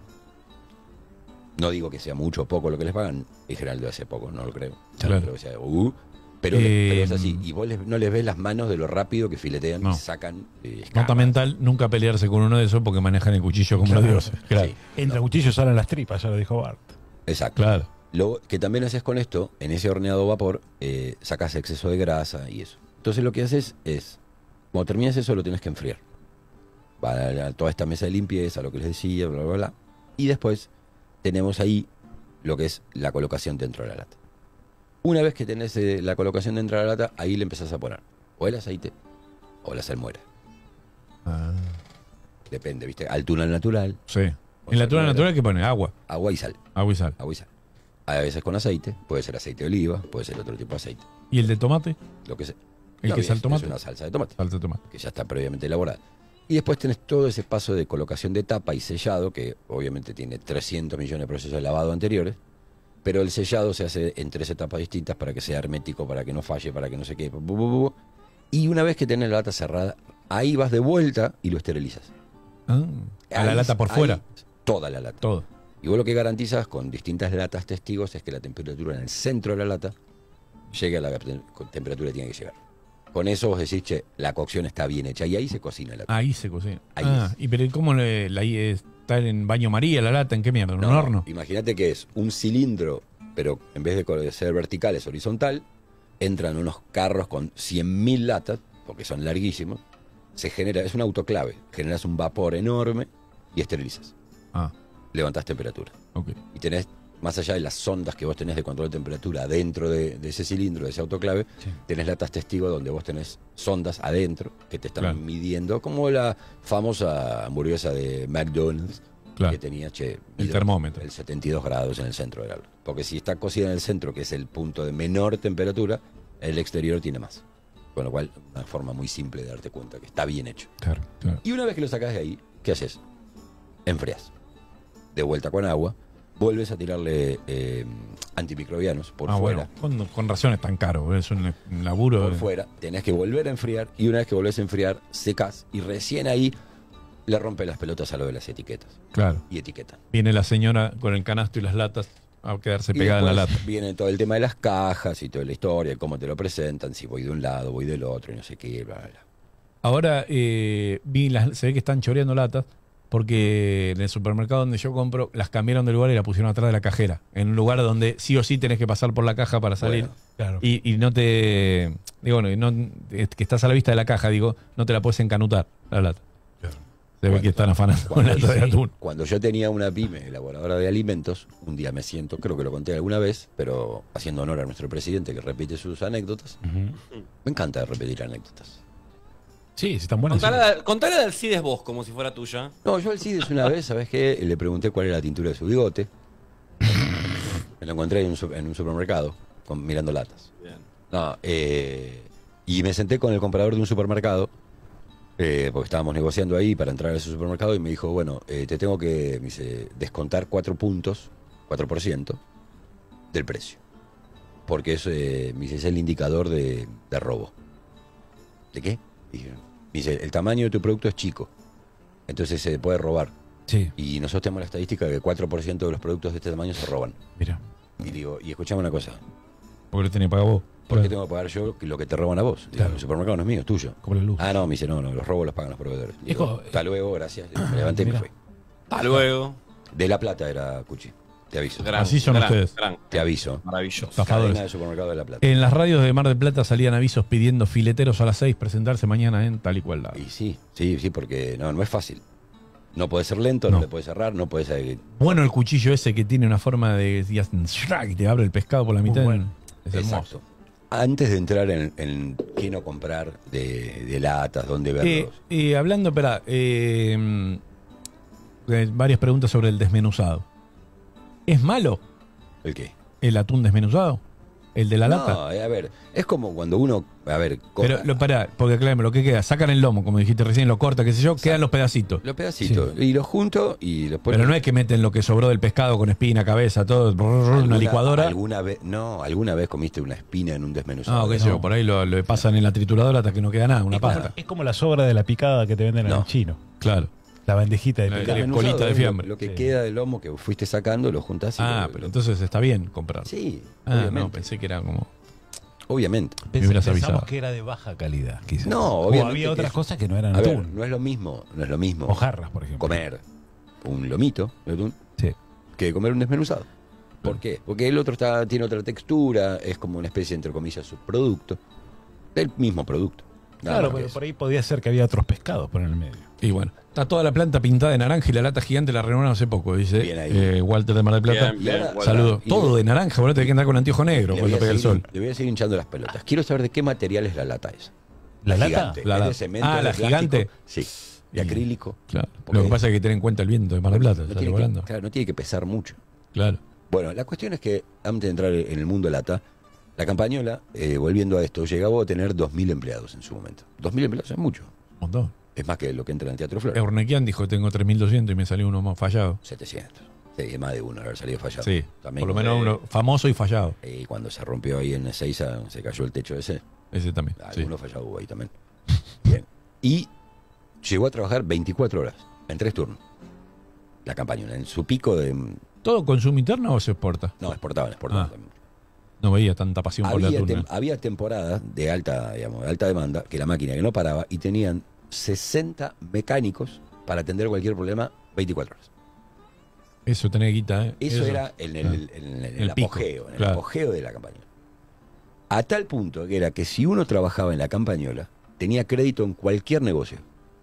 No digo que sea mucho o poco lo que les pagan, en general debe ser poco, no lo creo. Claro. No creo que sea, uh, pero, Eh, pero es así. Y vos les- no les ves las manos de lo rápido que filetean No. y sacan eh, escamas. Nota mental, nunca pelearse con uno de esos porque manejan el cuchillo como los dioses. Claro. Sí. Entra cuchillo, salen las tripas, ya lo dijo Bart. Exacto. Claro. Lo que también haces con esto, en ese horneado a vapor, eh, sacas exceso de grasa y eso. Entonces lo que haces es, cuando terminas eso lo tienes que enfriar. Va a, a toda esta mesa de limpieza, lo que les decía, bla, bla, bla. Y después tenemos ahí lo que es la colocación dentro de la lata. Una vez que tenés eh, la colocación dentro de la lata, ahí le empezás a poner o el aceite o la salmuera. Ah, Depende, ¿viste? Altura natural, sí. O En la sea, tuna no era- natural que pone agua. agua y sal. Agua y sal. Agua y sal. A veces con aceite, puede ser aceite de oliva, puede ser otro tipo de aceite. ¿Y el de tomate? Lo que sea. ¿El No, que es, es al tomate? es una salsa de tomate, Salsa de tomate. que ya está previamente elaborada. Y después tenés todo ese paso de colocación de tapa y sellado, que obviamente tiene trescientos millones de procesos de lavado anteriores, pero el sellado se hace en tres etapas distintas para que sea hermético, para que no falle, para que no se quede. bu, bu, bu, bu. Y una vez que tenés la lata cerrada, ahí vas de vuelta y lo esterilizas. Ah, a la Ahí- lata por ahí, fuera. Toda la lata. Todo. Y vos lo que garantizas con distintas latas testigos es que la temperatura en el centro de la lata llegue a la tem- temperatura que tiene que llegar. Con eso vos decís, che, la cocción está bien hecha y ahí se cocina la Ahí se cocina. Ahí ah, es. ¿y pero cómo le, la, está en baño María la lata? ¿En qué mierda? ¿En No, un no, horno? Imagínate que es un cilindro, pero en vez de co- de ser vertical es horizontal, entran unos carros con cien mil latas, porque son larguísimos, se genera, es un autoclave, generas un vapor enorme y esterilizas. Ah, Levantás temperatura. ok. Y tenés, más allá de las sondas que vos tenés de control de temperatura dentro de, de ese cilindro, de ese autoclave, Sí. tenés latas testigo donde vos tenés sondas adentro que te están Claro. midiendo, como la famosa hamburguesa de McDonald's Claro. que tenía, che, El mide termómetro. el setenta y dos grados en el centro del aula. Porque si está cocida en el centro, que es el punto de menor temperatura, el exterior tiene más. Con lo cual, una forma muy simple de darte cuenta que está bien hecho. Claro, claro. Y una vez que lo sacás de ahí, ¿qué haces? Enfrías. De vuelta con agua, vuelves a tirarle eh, antimicrobianos por ah, fuera. bueno. Con, con razón es tan caro. Es un, un laburo. Por de- fuera, tenés que volver a enfriar y una vez que volvés a enfriar, secás y recién ahí le rompe las pelotas a lo de las etiquetas. Claro. Y etiquetan. Viene la señora con el canasto y las latas a quedarse Y pegada en la después lata. viene todo el tema de las cajas y toda la historia, cómo te lo presentan, si voy de un lado, voy del otro y no sé qué, bla, bla, bla. Ahora eh, vi las, se ve que están choreando latas porque en el supermercado donde yo compro las cambiaron de lugar y la pusieron atrás de la cajera. En un lugar donde sí o sí tenés que pasar por la caja para salir. Bueno, Claro. Y, y no te. Digo, no, no- es que estás a la vista de la caja, digo, no te la puedes encanutar la lata. Claro. Se ve Bueno, que están afanando con Cuando, lata de atún. cuando yo tenía una pyme elaboradora de alimentos, un día me siento, creo que lo conté alguna vez, pero haciendo honor a nuestro presidente que repite sus anécdotas, Ujú. me encanta repetir anécdotas. Sí, sí, están buenas. Contale, contale de Alcides vos como si fuera tuya. No, yo al Cides una vez, ¿sabes qué? Le pregunté cuál era la tintura de su bigote. Me lo encontré en un, su- en un supermercado, con, mirando latas. Bien. No, eh, y me senté con el comprador de un supermercado, eh, porque estábamos negociando ahí para entrar a ese supermercado, y me dijo, bueno, eh, te tengo que me dice, descontar cuatro puntos, cuatro por ciento del precio. Porque eso eh, me dice, es el indicador de, de robo. ¿De qué? Dije, me dice, el tamaño de tu producto es chico, entonces se puede robar. Sí, Y nosotros tenemos la estadística de que cuatro por ciento de los productos de este tamaño se roban. mira. Y digo, y escuchame una cosa, Porque lo tenés que pagar vos. ¿Por qué Claro. tengo que pagar yo lo que te roban a vos? Digo, Claro. el supermercado no es mío, es tuyo. Como la luz. Ah, no, me dice, no, no, los robos los pagan los proveedores. Digo, Hijo, hasta luego, gracias. Me levanté y me Mirá. fui. Hasta luego. De La Plata era Cuchi. Te aviso. Gran, Así son gran, ustedes. gran. Te aviso. Maravilloso. Estafadores. Cadena de supermercado de La Plata. En las radios de Mar del Plata salían avisos pidiendo fileteros a las seis, presentarse mañana en tal y cual lado. Y sí, sí, sí, porque no, no es fácil. No puedes ser lento, no, No. te puedes cerrar, no puedes... eh, Bueno, el cuchillo ese que tiene una forma de... y te abre el pescado por la mitad. bueno. Es hermoso. Exacto. Antes de entrar en, en qué no comprar de, de latas, dónde Eh, verlos. eh, hablando, espera, eh, eh, varias preguntas sobre el desmenuzado. ¿Es malo ¿El qué? el atún desmenuzado? ¿El de la lata? No, eh, a ver, es como cuando uno, a ver, compra Pero, lo, pará, porque aclárame, lo que queda, sacan el lomo, como dijiste recién, lo corta, qué sé yo, quedan los pedacitos. los pedacitos y los junto y los Pero no es que meten lo que sobró del pescado con espina, cabeza, todo, brrr, una licuadora. Alguna vez, no, alguna vez comiste una espina en un desmenuzado. No, qué sé yo, por ahí lo, lo pasan en la trituradora hasta que no queda nada, una Es como, pasta. es como la sobra de la picada que te venden en No. el chino. Claro. La bandejita de La- picada. la- Desmenuzado colita de es lo- fiambre. Lo, que Sí. queda del lomo que fuiste sacando, lo juntás y Ah, lo- pero lo- entonces está bien comprar. Sí, Ah, no, obviamente. pensé que era como... Obviamente. Me hubieras Pensamos avisado. que era de baja calidad, quizás. No, O obviamente había que otras es- cosas que no eran A ver, atún. no es lo mismo, no es lo mismo Mojarras, por ejemplo. comer un lomito de atún Sí. que comer un desmenuzado. ¿Por qué? Porque el otro está, tiene otra textura, es como una especie, entre comillas, subproducto del mismo producto. Nada Claro, más que pero eso. por ahí podía ser que había otros pescados por en el medio. Y bueno, está toda la planta pintada de naranja y la lata gigante la renovaron hace poco, dice Bien ahí. eh, Walter de Mar del Plata. Bien, bien, Y ahora- Walter. Saludos. Y- Todo de naranja, boludo, tenés que andar con anteojo negro Le voy, cuando a pega el seguir, sol. le voy a seguir hinchando las pelotas. Quiero saber de qué material es la lata esa. ¿La lata? Gigante. La ¿Es lata. de cemento? Ah, ¿Es la de plástico? gigante. Sí, de acrílico. Claro. Porque Lo que pasa es que tener en cuenta el viento de Mar del Plata, no sale tiene volando. que, claro, no tiene que pesar mucho. Claro. Bueno, la cuestión es que antes de entrar en el mundo lata, la campañola, eh, volviendo a esto, llegaba a tener dos mil empleados en su momento. dos mil empleados es mucho. Un montón. Es más que lo que entra en el Teatro Flores. Eurnequian dijo que tengo tres mil doscientos y me salió uno más fallado. setecientos. Sí, es más de uno haber salido fallado. Sí, También por lo cuando- menos uno famoso y fallado. eh, cuando se rompió ahí en Ezeiza, se cayó el techo ese. Ese también. Sí. Alguno fallado hubo ahí también. Bien. Y llegó a trabajar veinticuatro horas, en tres turnos. La campañola, en su pico de... ¿Todo consumo interno o se exporta? No, exportaban, exportaban Ah, también. No veía tanta pasión por el Había, atún. tem- ¿eh? había temporadas de alta, digamos, de alta demanda, que la máquina que no paraba y tenían sesenta mecánicos para atender cualquier problema veinticuatro horas. Eso tenés guita, ¿eh? Eso, era en el, Ah. en el- en El el pico, apogeo, en el claro. apogeo de la campañola. A tal punto que era que si uno trabajaba en la campañola, tenía crédito en cualquier negocio.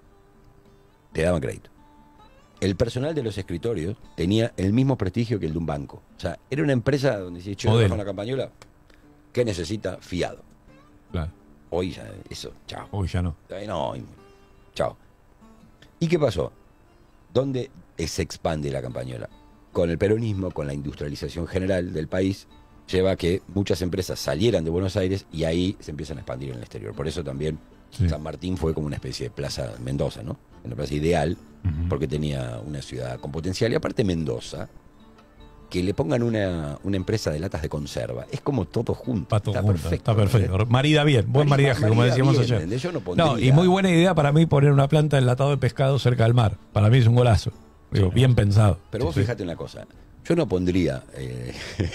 Te daban crédito. El personal de los escritorios tenía el mismo prestigio que el de un banco. O sea, era una empresa donde si yo Modelo. trabajo en la campañola, ¿qué necesita? Fiado. Claro. Hoy ya, eso, chao. Hoy ya no. Ay, no, ay, chao. ¿Y qué pasó? ¿Dónde se expande la campañola? Con el peronismo, con la industrialización general del país, lleva a que muchas empresas salieran de Buenos Aires y ahí se empiezan a expandir en el exterior. Por eso también Sí. San Martín fue como una especie de plaza Mendoza, ¿no? Una plaza ideal, Ujú. porque tenía una ciudad con potencial. Y aparte Mendoza, que le pongan una, una empresa de latas de conserva, es como todo junto. Está todo está, junto, perfecto. está perfecto. Marida bien, buen Marida- maridaje, como marida decíamos bien, ayer. ¿entendés? Yo no pondría- No, y muy buena idea para mí poner una planta de enlatado de pescado cerca del mar. Para mí es un golazo. Digo, bien pensado. Pero vos Sí, sí. fíjate una cosa. Yo no pondría, eh,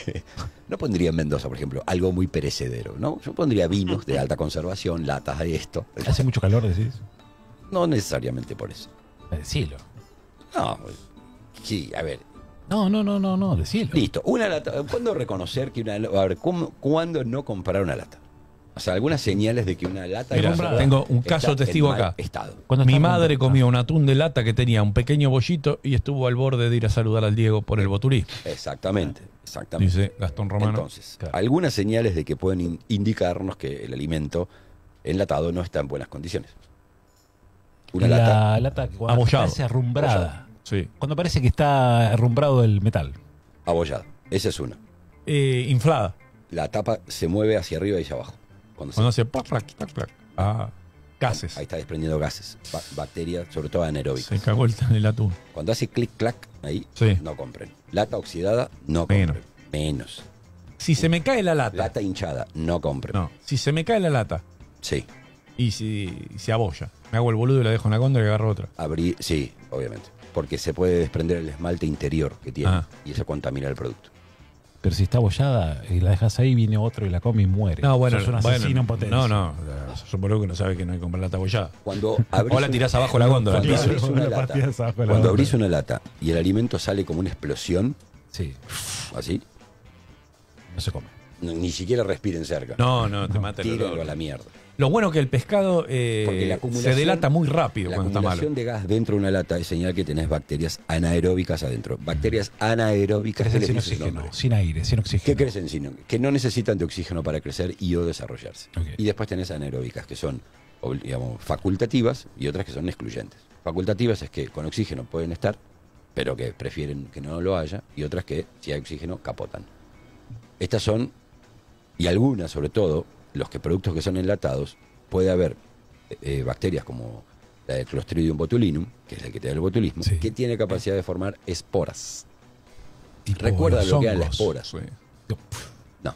no pondría en Mendoza, por ejemplo, algo muy perecedero, ¿no? Yo pondría vinos de alta conservación, latas de esto. Hace mucho calor, decís. No necesariamente por eso. Decilo. No, sí, a ver, No, no, no, no, no, decilo. listo. Una lata, ¿cuándo reconocer que una a ver, ¿cómo- ¿cuándo no comprar una lata? O sea, algunas señales de que una lata Mirá, de conserva tengo un está caso en testigo mal acá. estado. Cuando Mi está madre con- comió un atún de lata que tenía un pequeño bollito y estuvo al borde de ir a saludar al Diego por el boturí. Exactamente, exactamente. Dice Gastón Romano. Entonces, Claro. algunas señales de que pueden in- indicarnos que el alimento enlatado no está en buenas condiciones. Una la lata lata cuando Abollado. parece arrumbrada. Sí. Cuando parece que está arrumbrado el metal. abollada. Esa es una. Eh, inflada. La tapa se mueve hacia arriba y hacia abajo. Cuando se- Cuando hace plac, plac, plac, plac. Ah, gases. Ahí está desprendiendo gases, ba- bacterias, sobre todo anaeróbicas. Se cagó el, el atún. Cuando hace clic clac ahí, Sí. no compren. Lata oxidada, no compren. Menos. Menos. Si se me cae la lata. Lata hinchada, no compren. No, si se me cae la lata Sí. y si se abolla, me hago el boludo y la dejo en la contra y agarro otra. Abrí, sí, obviamente. Porque se puede desprender el esmalte interior que tiene Ah. y eso contamina el producto. Pero si está abollada y la dejas ahí, viene otro y la come y muere. No, bueno, Sos un asesino bueno, en potencia. no, no. Supongo que no sabe que no hay que comprar lata abollada. Cuando abrís O la un- tirás abajo la góndola. Cuando Claro, abrís una la lata, partida abajo de la cuando góndola. abrís una lata y el alimento sale como una explosión, Sí, así, no se come. no- ni siquiera respiren cerca. No, no, te mata el Tírenlo olor. a la mierda. Lo bueno que el pescado eh, Porque la se acumulación- delata muy rápido La cuando está malo. acumulación de gas dentro de una lata es señal que tenés bacterias anaeróbicas adentro. Bacterias anaeróbicas. ¿qué Crecen les sin dice su oxígeno, nombre? sin aire, sin oxígeno. ¿Qué crecen sin? Que no necesitan de oxígeno para crecer y o desarrollarse. Ok. Y después tenés anaeróbicas, que son obli- digamos, facultativas y otras que son excluyentes. Facultativas es que con oxígeno pueden estar, pero que prefieren que no lo haya, y otras que si hay oxígeno capotan. Estas son, y algunas sobre todo, los que productos que son enlatados, puede haber eh, bacterias como la del Clostridium botulinum, que es el que te da el botulismo, Sí. que tiene capacidad de formar esporas. Tipo ¿Recuerda los lo que eran las hongos. esporas? Sí. No.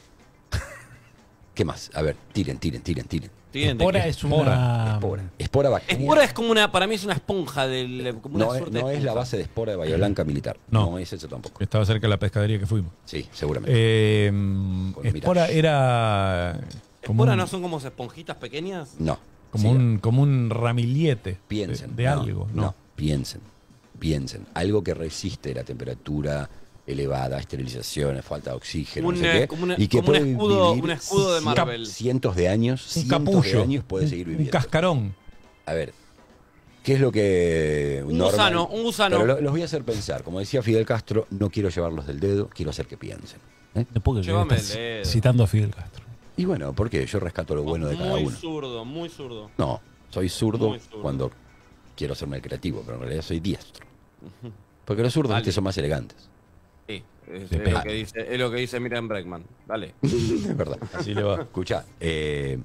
¿Qué más? A ver, tiren, tiren, tiren, tiren. Tienen de Espora que- es una... Espora. Espora bacteria. Espora es como una, para mí es una esponja del, como una No, es, suerte no de es la esponja. base de espora de Bahía Blanca militar. No. No, es eso tampoco. Estaba cerca de la pescadería que fuimos. Sí, seguramente. Eh, Con Espora Mirage. era como ¿Espora un, no son como esponjitas pequeñas? no. como, Siga. un, como un ramillete Piensen. de, de no, algo. No, No. piensen. Piensen. Algo que resiste la temperatura elevada, esterilizaciones, falta de oxígeno, Un, no sé eh, qué, como una- y que como un puede escudo- vivir un escudo de cien- Marvel. cientos de años, Un cientos capullo. de años puede un- seguir un viviendo. cascarón. A ver, ¿qué es lo que Un normal- gusano, un gusano. Pero lo- los voy a hacer pensar. Como decía Fidel Castro, no quiero llevarlos del dedo, quiero hacer que piensen. ¿eh? No puedo creer que Llévame estás el dedo. citando a Fidel Castro. Y bueno, porque yo rescato lo bueno de cada Muy uno. zurdo, muy zurdo. No, soy zurdo, Muy zurdo. cuando quiero hacerme el creativo, pero en realidad soy diestro. Porque los zurdos Dale. viste, son más elegantes. Sí, es, es Depende. lo que dice, es lo que dice Miriam Bregman. Dale. Es verdad. Así le va. Escucha, eh,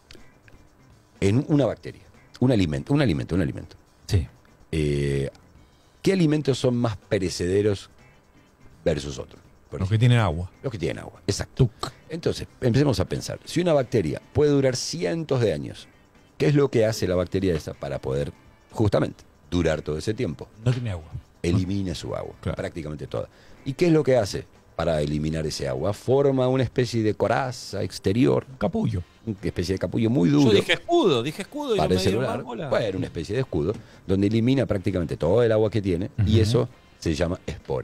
en una bacteria, un alimento, un alimento, un alimento. Sí. eh, ¿Qué alimentos son más perecederos versus otros? Por Los que ejemplo, tienen agua. los que tienen agua. Exacto. Entonces, empecemos a pensar. Si una bacteria puede durar cientos de años, ¿qué es lo que hace la bacteria esa para poder, justamente, durar todo ese tiempo? No tiene agua. Elimina su agua, Claro. prácticamente toda. ¿Y qué es lo que hace para eliminar ese agua? Forma una especie de coraza exterior, Capullo. una especie de capullo muy duro. Yo dije escudo, dije escudo y no para me el dieron celular. más bola. Bueno, una especie de escudo, donde elimina prácticamente todo el agua que tiene, y eso se llama espora.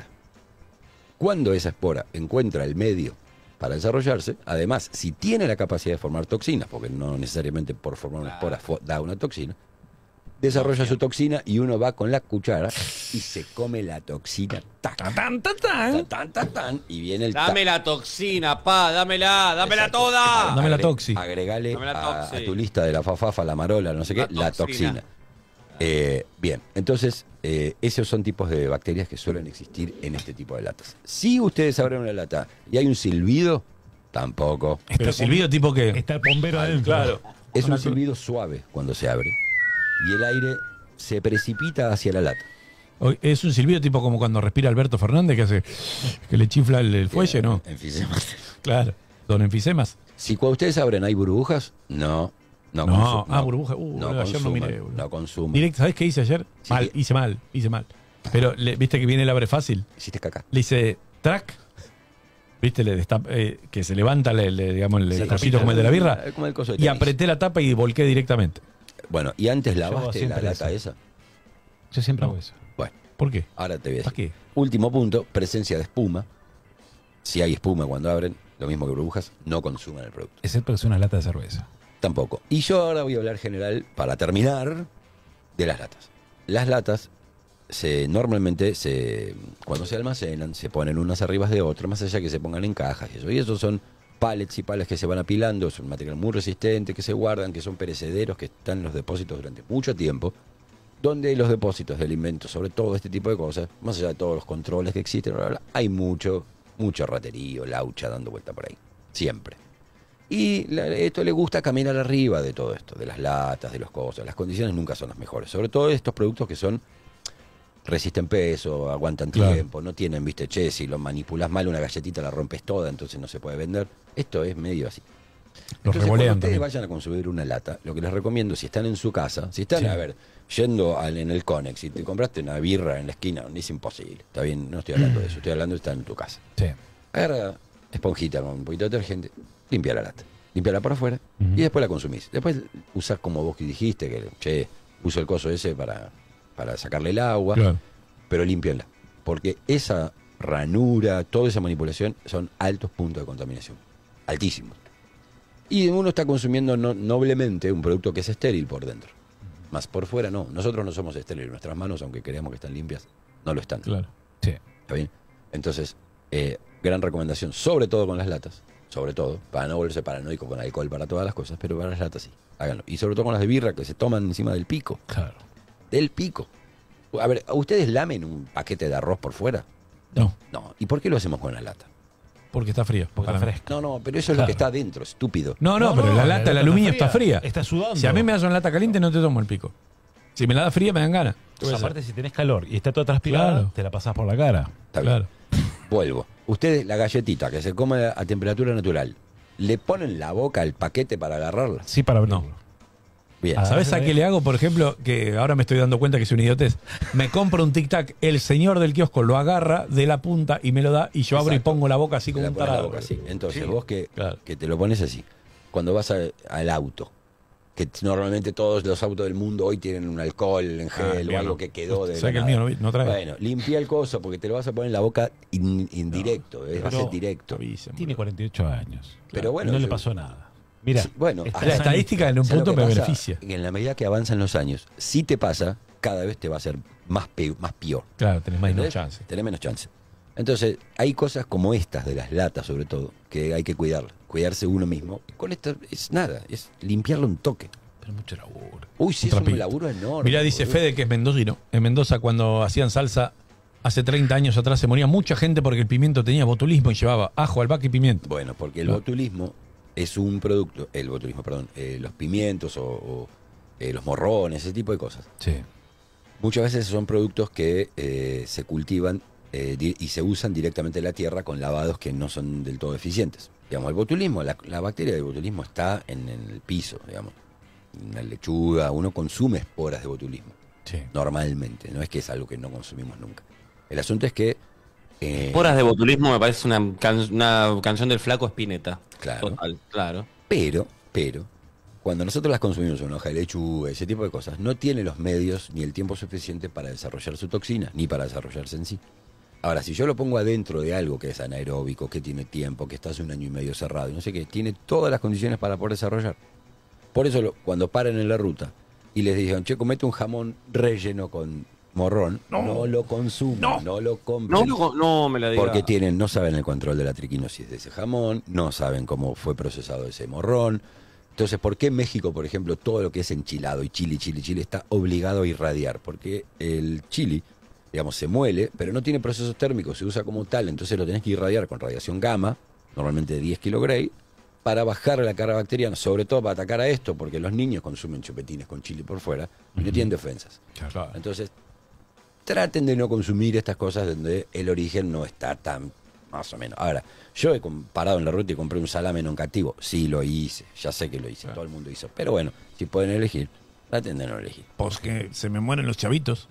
Cuando esa espora encuentra el medio para desarrollarse, además, si tiene la capacidad de formar toxinas, porque no necesariamente por formar una espora fo- da una toxina, desarrolla su toxina y uno va con la cuchara y se come la toxina. Tac, Tan, tan, tan. tan, tan, tan, tan, y viene el tac. Dame la toxina, pa, dámela, dámela Exacto. toda. Dame la Agre- toxi. Agregale Dame la a, toxi. a tu lista de la fafafa, la marola, no sé qué, La la toxina. toxina. Eh, bien, entonces, eh, esos son tipos de bacterias que suelen existir en este tipo de latas. Si ustedes abren una lata y hay un silbido, tampoco. Pero silbido tipo que... Está el bombero adentro. Claro. Es un silbido suave cuando se abre. Y el aire se precipita hacia la lata. O- Es un silbido tipo como cuando respira Alberto Fernández que hace que le chifla el, el fuelle, ¿no? Enfisema. Claro. Don Enfisemas. Si cuando ustedes abren hay burbujas, no. No, No, consu- ah, burbuja. Uh, no boludo, ayer no consuman, miré, boludo. no consuman. Directo, ¿sabes qué hice ayer? Sí. Mal, hice mal, hice mal. Pero le- viste que viene el abre fácil. Hiciste caca. Le hice track. ¿Viste? Le destap- eh, que se levanta, le, le- digamos, el Sí, cosito como el de la birra. Eh, como el coso de Y tenis. apreté la tapa y volqué directamente. Bueno, y antes lavaste la siempre lata eso. esa. Yo siempre No. hago eso. Bueno, ¿Por qué? ahora te voy a ¿Para decir. qué? Último punto, presencia de espuma. Si hay espuma cuando abren, lo mismo que burbujas, no consuman el producto. Excepto que es una lata de cerveza. Tampoco. Y yo ahora voy a hablar general, para terminar, de las latas. Las latas, se, normalmente, se, cuando se almacenan, se ponen unas arriba de otras, más allá que se pongan en cajas y eso. Y esos son pallets y pallets que se van apilando, es un material muy resistente, que se guardan, que son perecederos, que están en los depósitos durante mucho tiempo, donde los depósitos de alimentos, sobre todo este tipo de cosas, más allá de todos los controles que existen, bla, bla, bla, hay mucho, mucho raterío, laucha dando vuelta por ahí. Siempre. Y la- esto le gusta caminar arriba de todo esto, de las latas, de los cosas. Las condiciones nunca son las mejores. Sobre todo estos productos que son resisten peso, aguantan Claro. tiempo, no tienen, viste, che, si lo manipulas mal una galletita la rompes toda, entonces no se puede vender. Esto es medio así. Los Entonces, cuando revolean ustedes también. vayan a consumir una lata, lo que les recomiendo, si están en su casa, si están, Sí. a ver, yendo al, en el Conex y te compraste una birra en la esquina, es imposible. Está bien, no estoy hablando de eso, estoy hablando de estar en tu casa. Sí. Agarra esponjita con un poquito de detergente, limpia la lata. Limpiala por afuera Ujú. y después la consumís. Después usás como vos que dijiste, que che, uso el coso ese para, para sacarle el agua, Claro. pero límpienla. Porque esa ranura, toda esa manipulación son altos puntos de contaminación. Altísimos. Y uno está consumiendo no- noblemente un producto que es estéril por dentro. Más por fuera no. Nosotros no somos estériles. Nuestras manos, aunque creamos que están limpias, no lo están. Claro. Sí. ¿Está bien? Entonces, eh, gran recomendación, sobre todo con las latas. Sobre todo, para no volverse paranoico con alcohol para todas las cosas, pero para las latas sí. Háganlo. Y sobre todo con las de birra que se toman encima del pico. Claro. Del pico. A ver, ¿ustedes lamen un paquete de arroz por fuera? No, No. ¿Y por qué lo hacemos con la lata? porque está frío. Porque para está mí. fresco. No, no, pero eso es lo Claro. que está adentro, estúpido. No, no, pero la lata, el aluminio está fría. Está sudando. Si a mí me das una lata caliente, no te tomo el pico. Si me la das fría, me dan ganas. O sea, aparte, si tenés calor y está toda transpirada, Claro. te la pasás por la cara. Está bien. Claro. Vuelvo. Ustedes, la galletita que se come a temperatura natural, ¿le ponen la boca al paquete para agarrarla? Sí, para abrirlo. Bien. Ah, ¿Sabes a sí. qué le hago? Por ejemplo, que ahora me estoy dando cuenta que es una idiotez. Me compro un tic-tac, el señor del kiosco lo agarra de la punta y me lo da y yo abro y Exacto. pongo la boca así Te como la un pones en la tarado. boca, sí. Entonces, Sí. vos que, Claro. que te lo pones así. Cuando vas a- al auto, que t- normalmente todos los autos del mundo hoy tienen un alcohol en Ah, el gel o mío algo no. que quedó de. O sea la que el nada. mío no vi- no trae. Bueno, limpia el coso porque te lo vas a poner en la boca in- indirecto, eh, va a pero- ser directo. Avisen, Tiene boludo. cuarenta y ocho años. Pero bueno, Y no le yo- pasó nada. Mira, Sí, bueno, está la La sanito. estadística en un ¿Sabes punto lo me que pasa? beneficia. En la medida que avanzan los años, si te pasa, cada vez te va a ser más, pe- más peor. Claro, tenés más ¿Entendés? chance. Tenés menos chance. Entonces, hay cosas como estas de las latas, sobre todo, que hay que cuidar. Cuidarse uno mismo. Con esto es nada, es limpiarlo un toque. Pero mucho laburo. Uy, sí, Un es un trapito. laburo enorme. Mirá, dice boludo. Fede que es mendocino. En Mendoza, cuando hacían salsa, hace treinta años atrás, se moría mucha gente porque el pimiento tenía botulismo y llevaba ajo, albahaca y pimiento. Bueno, porque el Claro. botulismo es un producto, el botulismo, perdón, eh, los pimientos o, o, eh, los morrones, ese tipo de cosas. Sí. Muchas veces son productos que eh, se cultivan eh, di- y se usan directamente en la tierra con lavados que no son del todo eficientes. Digamos, el botulismo, la, la bacteria del botulismo está en, en el piso, digamos. En la lechuga, uno consume esporas de botulismo, Sí. normalmente, no es que es algo que no consumimos nunca. El asunto es que... eh, Horas de botulismo me parece una, can- una canción del Flaco Spinetta. Claro. Total, claro. Pero, pero, cuando nosotros las consumimos en hoja de lechuga, ese tipo de cosas, no tiene los medios ni el tiempo suficiente para desarrollar su toxina, ni para desarrollarse en sí. Ahora, si yo lo pongo adentro de algo que es anaeróbico, que tiene tiempo, que está hace un año y medio cerrado, y no sé qué, tiene todas las condiciones para poder desarrollar. Por eso, lo- cuando paren en la ruta y les digan, che, comete un jamón relleno con morrón, no, lo consuman, no, lo compren. No, no, no me la digas. Porque tienen, no saben el control de la triquinosis de ese jamón, no saben cómo fue procesado ese morrón. Entonces, ¿por qué en México, por ejemplo, todo lo que es enchilado y chili, chili, chili está obligado a irradiar? Porque el chili, digamos, se muele, pero no tiene procesos térmicos, se usa como tal, entonces lo tenés que irradiar con radiación gamma, normalmente de diez kilogray, para bajar la carga bacteriana, sobre todo para atacar a esto, porque los niños consumen chupetines con chili por fuera y no tienen defensas. Claro. Entonces, traten de no consumir estas cosas donde el origen no está tan más o menos. Ahora, yo he com- parado en la ruta y compré un salame non cativo. Sí, lo hice, ya sé que lo hice, todo el mundo hizo. Pero bueno, si pueden elegir, traten de no elegir. Porque se me mueren los chavitos.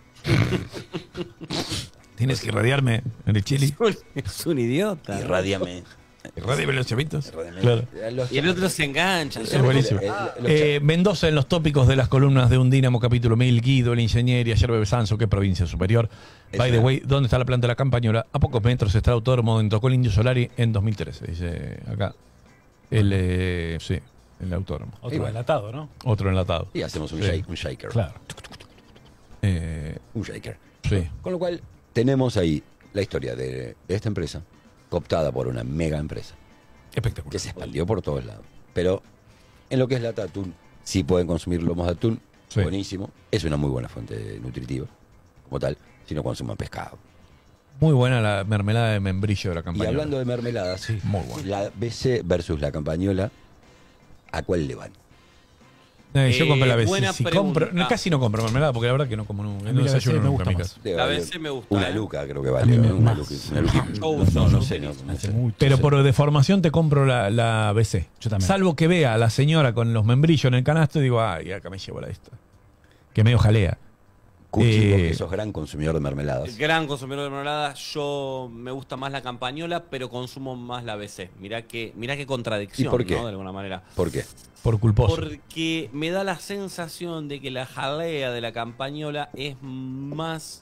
Tienes que irradiarme en el chili. Es un idiota. Irradiame. Irradiame los chavitos. irradiame. Claro. Los- Y el otro se engancha. Es buenísimo. Eh, los Eh, Mendoza en los tópicos de las columnas de un Dínamo, capítulo mil, Guido, el ingeniero, ayer Bebe Sanso, qué provincia superior. Es By the una- way, ¿dónde está la planta de la Campañola? A pocos metros está el autódromo donde tocó el Indio Solari en dos mil trece, dice acá. El, eh, sí, el autódromo. Otro bueno. enlatado, ¿no? Otro enlatado. Y hacemos un, Sí. shake- un shaker. Claro. Eh, Un shaker. sí. Con lo cual, tenemos ahí la historia de, de esta empresa, cooptada por una mega empresa, Espectacular. que se expandió por todos lados. Pero en lo que es lata de atún, sí pueden consumir lomos de atún, Sí. buenísimo. Es una muy buena fuente nutritiva, como tal, si no consuman pescado. Muy buena la mermelada de membrillo de la Y Campañola. hablando de mermeladas, Muy buena. la B C versus la campañola, ¿a cuál le van? Eh, yo Eh, compré la B C. buena Si pregunta. compro, no, casi no compro mermelada porque la verdad que no como nunca. A mí No la B C desayuno me nunca en gusta mi más. casa. Debe La valer B C me gusta. Una ¿eh? luca, creo que A vale. mí me- ¿no? Una más. luca, una luca. Oh, No, no no, sé. No, no Hace sé. mucho. Pero por deformación te compro la, la B C. Yo también. Salvo que vea a la señora con los membrillos en el canasto y digo, ay, acá me llevo la esta. Que medio jalea. Cuchi, Eh, vos que sos gran consumidor de mermeladas. Gran consumidor de mermelada, yo me gusta más la campañola, pero consumo más la B C. Mirá qué, mirá qué contradicción, ¿Y por qué? ¿no? De alguna manera. ¿Por qué? Por culposo. Porque me da la sensación de que la jalea de la campañola es más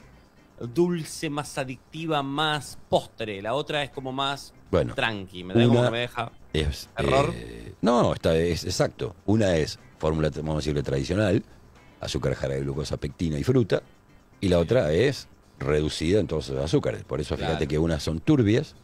dulce, más adictiva, más postre. La otra es como más Bueno, tranqui. Me da como una- que me deja... Es, ¿Error? eh, no, está, es exacto. Una es fórmula, vamos a decirle, tradicional, azúcar, jarabe, glucosa, pectina y fruta. Y la otra es reducida en todos los azúcares. Por eso fíjate Claro. que unas son turbias,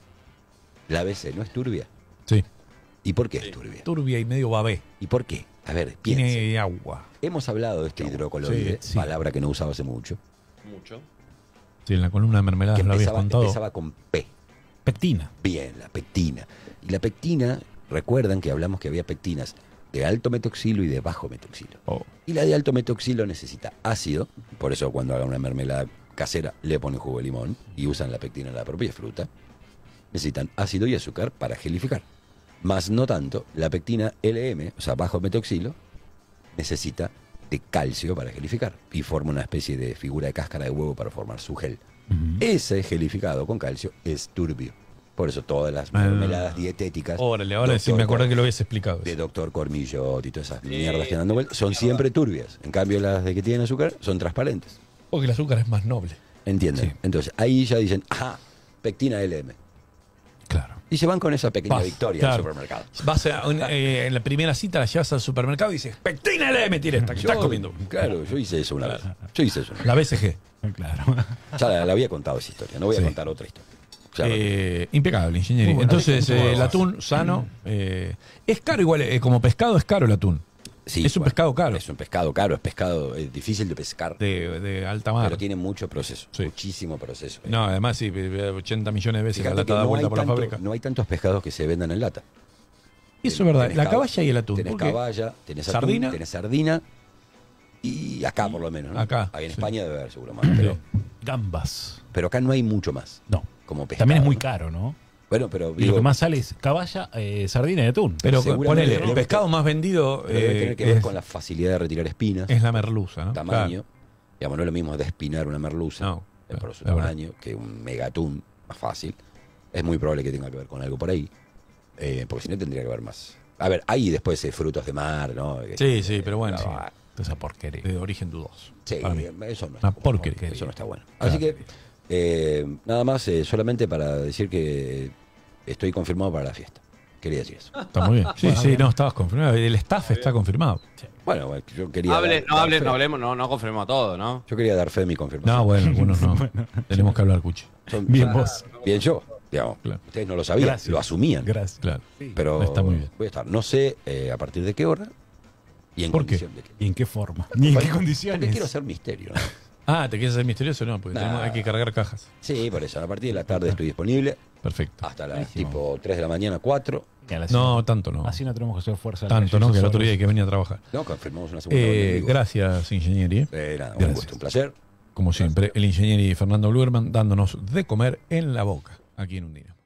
la B C no es turbia. Sí. ¿Y por qué es turbia? Turbia y medio babé. ¿Y por qué? A ver, piensa. Tiene agua. Hemos hablado de este hidrocoloide, Sí, sí. palabra que no usaba hace mucho, Mucho. Sí, en la columna de mermeladas que lo habías empezaba, contado. empezaba con P. Pectina. Bien, la pectina. Y la pectina, recuerdan que hablamos que había pectinas de alto metoxilo y de bajo metoxilo. Oh. Y la de alto metoxilo necesita ácido, por eso cuando hagan una mermelada casera le ponen jugo de limón y usan la pectina en la propia fruta. Necesitan ácido y azúcar para gelificar. Más no tanto, la pectina L M, o sea, bajo metoxilo, necesita de calcio para gelificar y forma una especie de figura de cáscara de huevo para formar su gel. Ese gelificado con calcio es turbio. Por eso todas las Ah. mermeladas dietéticas. Órale, ahora sí Doctor me acordé Cor- que lo habías explicado. de eso. doctor Cormillot y todas esas Sí, mierdas que dando vueltas, son siempre turbias. En cambio, las de que tienen azúcar son transparentes. Porque el azúcar es más noble. ¿Entienden? Sí. Entonces, ahí ya dicen, ajá, pectina L M. Claro. Y se van con esa pequeña Vas, victoria claro. al supermercado. Vas a un- eh, en la primera cita la llevas al supermercado y dices, pectina L M, tira esta que Yo- estás comiendo. Claro, yo hice eso una vez. Yo hice eso una vez. La B C G. Claro. Ya la, la había contado esa historia, no voy a Sí. contar otra historia. Ya, Eh, impecable, ingeniería. Muy bueno. Entonces, Muy eh, bueno. el atún sano. eh, es caro igual, eh, como pescado es caro el atún. sí, es un bueno, pescado caro. Es un pescado caro, es pescado es difícil de pescar, De, de alta mar. pero tiene mucho proceso, Sí. muchísimo proceso. No, además sí, ochenta millones de veces Fíjate la que lata da no vuelta hay, por la tanto- fábrica. no hay tantos pescados que se vendan en lata. Eso es verdad. Tenés La cab- caballa y el atún. Tenés ¿por qué? caballa, tenés atún, ¿Sardina? tenés sardina y acá por lo menos. ¿no? Acá, Ahí en sí. España debe haber seguro más, pero, Gambas. pero acá no hay mucho más. No. Como pescado. También es muy ¿no? caro, ¿no? Bueno, pero Y lo digo, que más sale es caballa, eh, sardina y atún. Pero Seguramente ponele, el debe pescado tener- más vendido pero debe eh, tener que ver es, con la facilidad de retirar espinas, es la merluza, ¿no? tamaño. Digamos, no es lo mismo despinar una merluza No, eh, por claro, su es verdad. tamaño que un megatún más fácil. Es muy probable que tenga que ver con algo por ahí, eh, porque si no tendría que ver más. A ver, hay después eh, frutos de mar, ¿no? Claro. Sí, sí, pero bueno, Claro, sí. ah, Toda esa porquería. De origen dudoso. sí, para mí. eso no Una está bueno. porquería. Eso no está bueno. Claro. Así que, eh, nada más, eh, solamente para decir que estoy confirmado para la fiesta. Quería decir eso. Está muy bien. Sí, sí, no, estabas confirmado. El staff está confirmado. Bueno, bueno, yo quería. Hable, dar- no dar hables, fe. no hablemos, no, no confirmamos todo, ¿no? Yo quería dar fe de mi confirmación. No, bueno, algunos no. Tenemos que hablar, Cuchi. Son- Bien son- vos. Bien yo, digamos. Claro. Ustedes no lo sabían, Gracias. lo asumían. Gracias. Claro. Pero Está muy bien. voy a estar. No sé eh, a partir de qué hora y en ¿Por qué? condición de qué. ¿Y en qué forma? ¿Y en qué Porque condiciones? quiero hacer misterio, ¿no? Ah, ¿te quieres hacer misterioso? No, porque Nah. tenemos- hay que cargar cajas. Sí, por eso. A partir de la tarde estoy disponible Perfecto. hasta las Buenísimo. tipo tres de la mañana, cuatro. Y a la No, cena. tanto no. Así no tenemos que hacer fuerza. Tanto no, que el otro día hay que venir a trabajar. No, confirmamos una segunda. orden Eh, en vivo. gracias, ingeniería. Eh, nada, un Gracias. gusto, un placer. Como siempre, el ingeniero Fernando Bluerman dándonos de comer en la boca, aquí en Undina.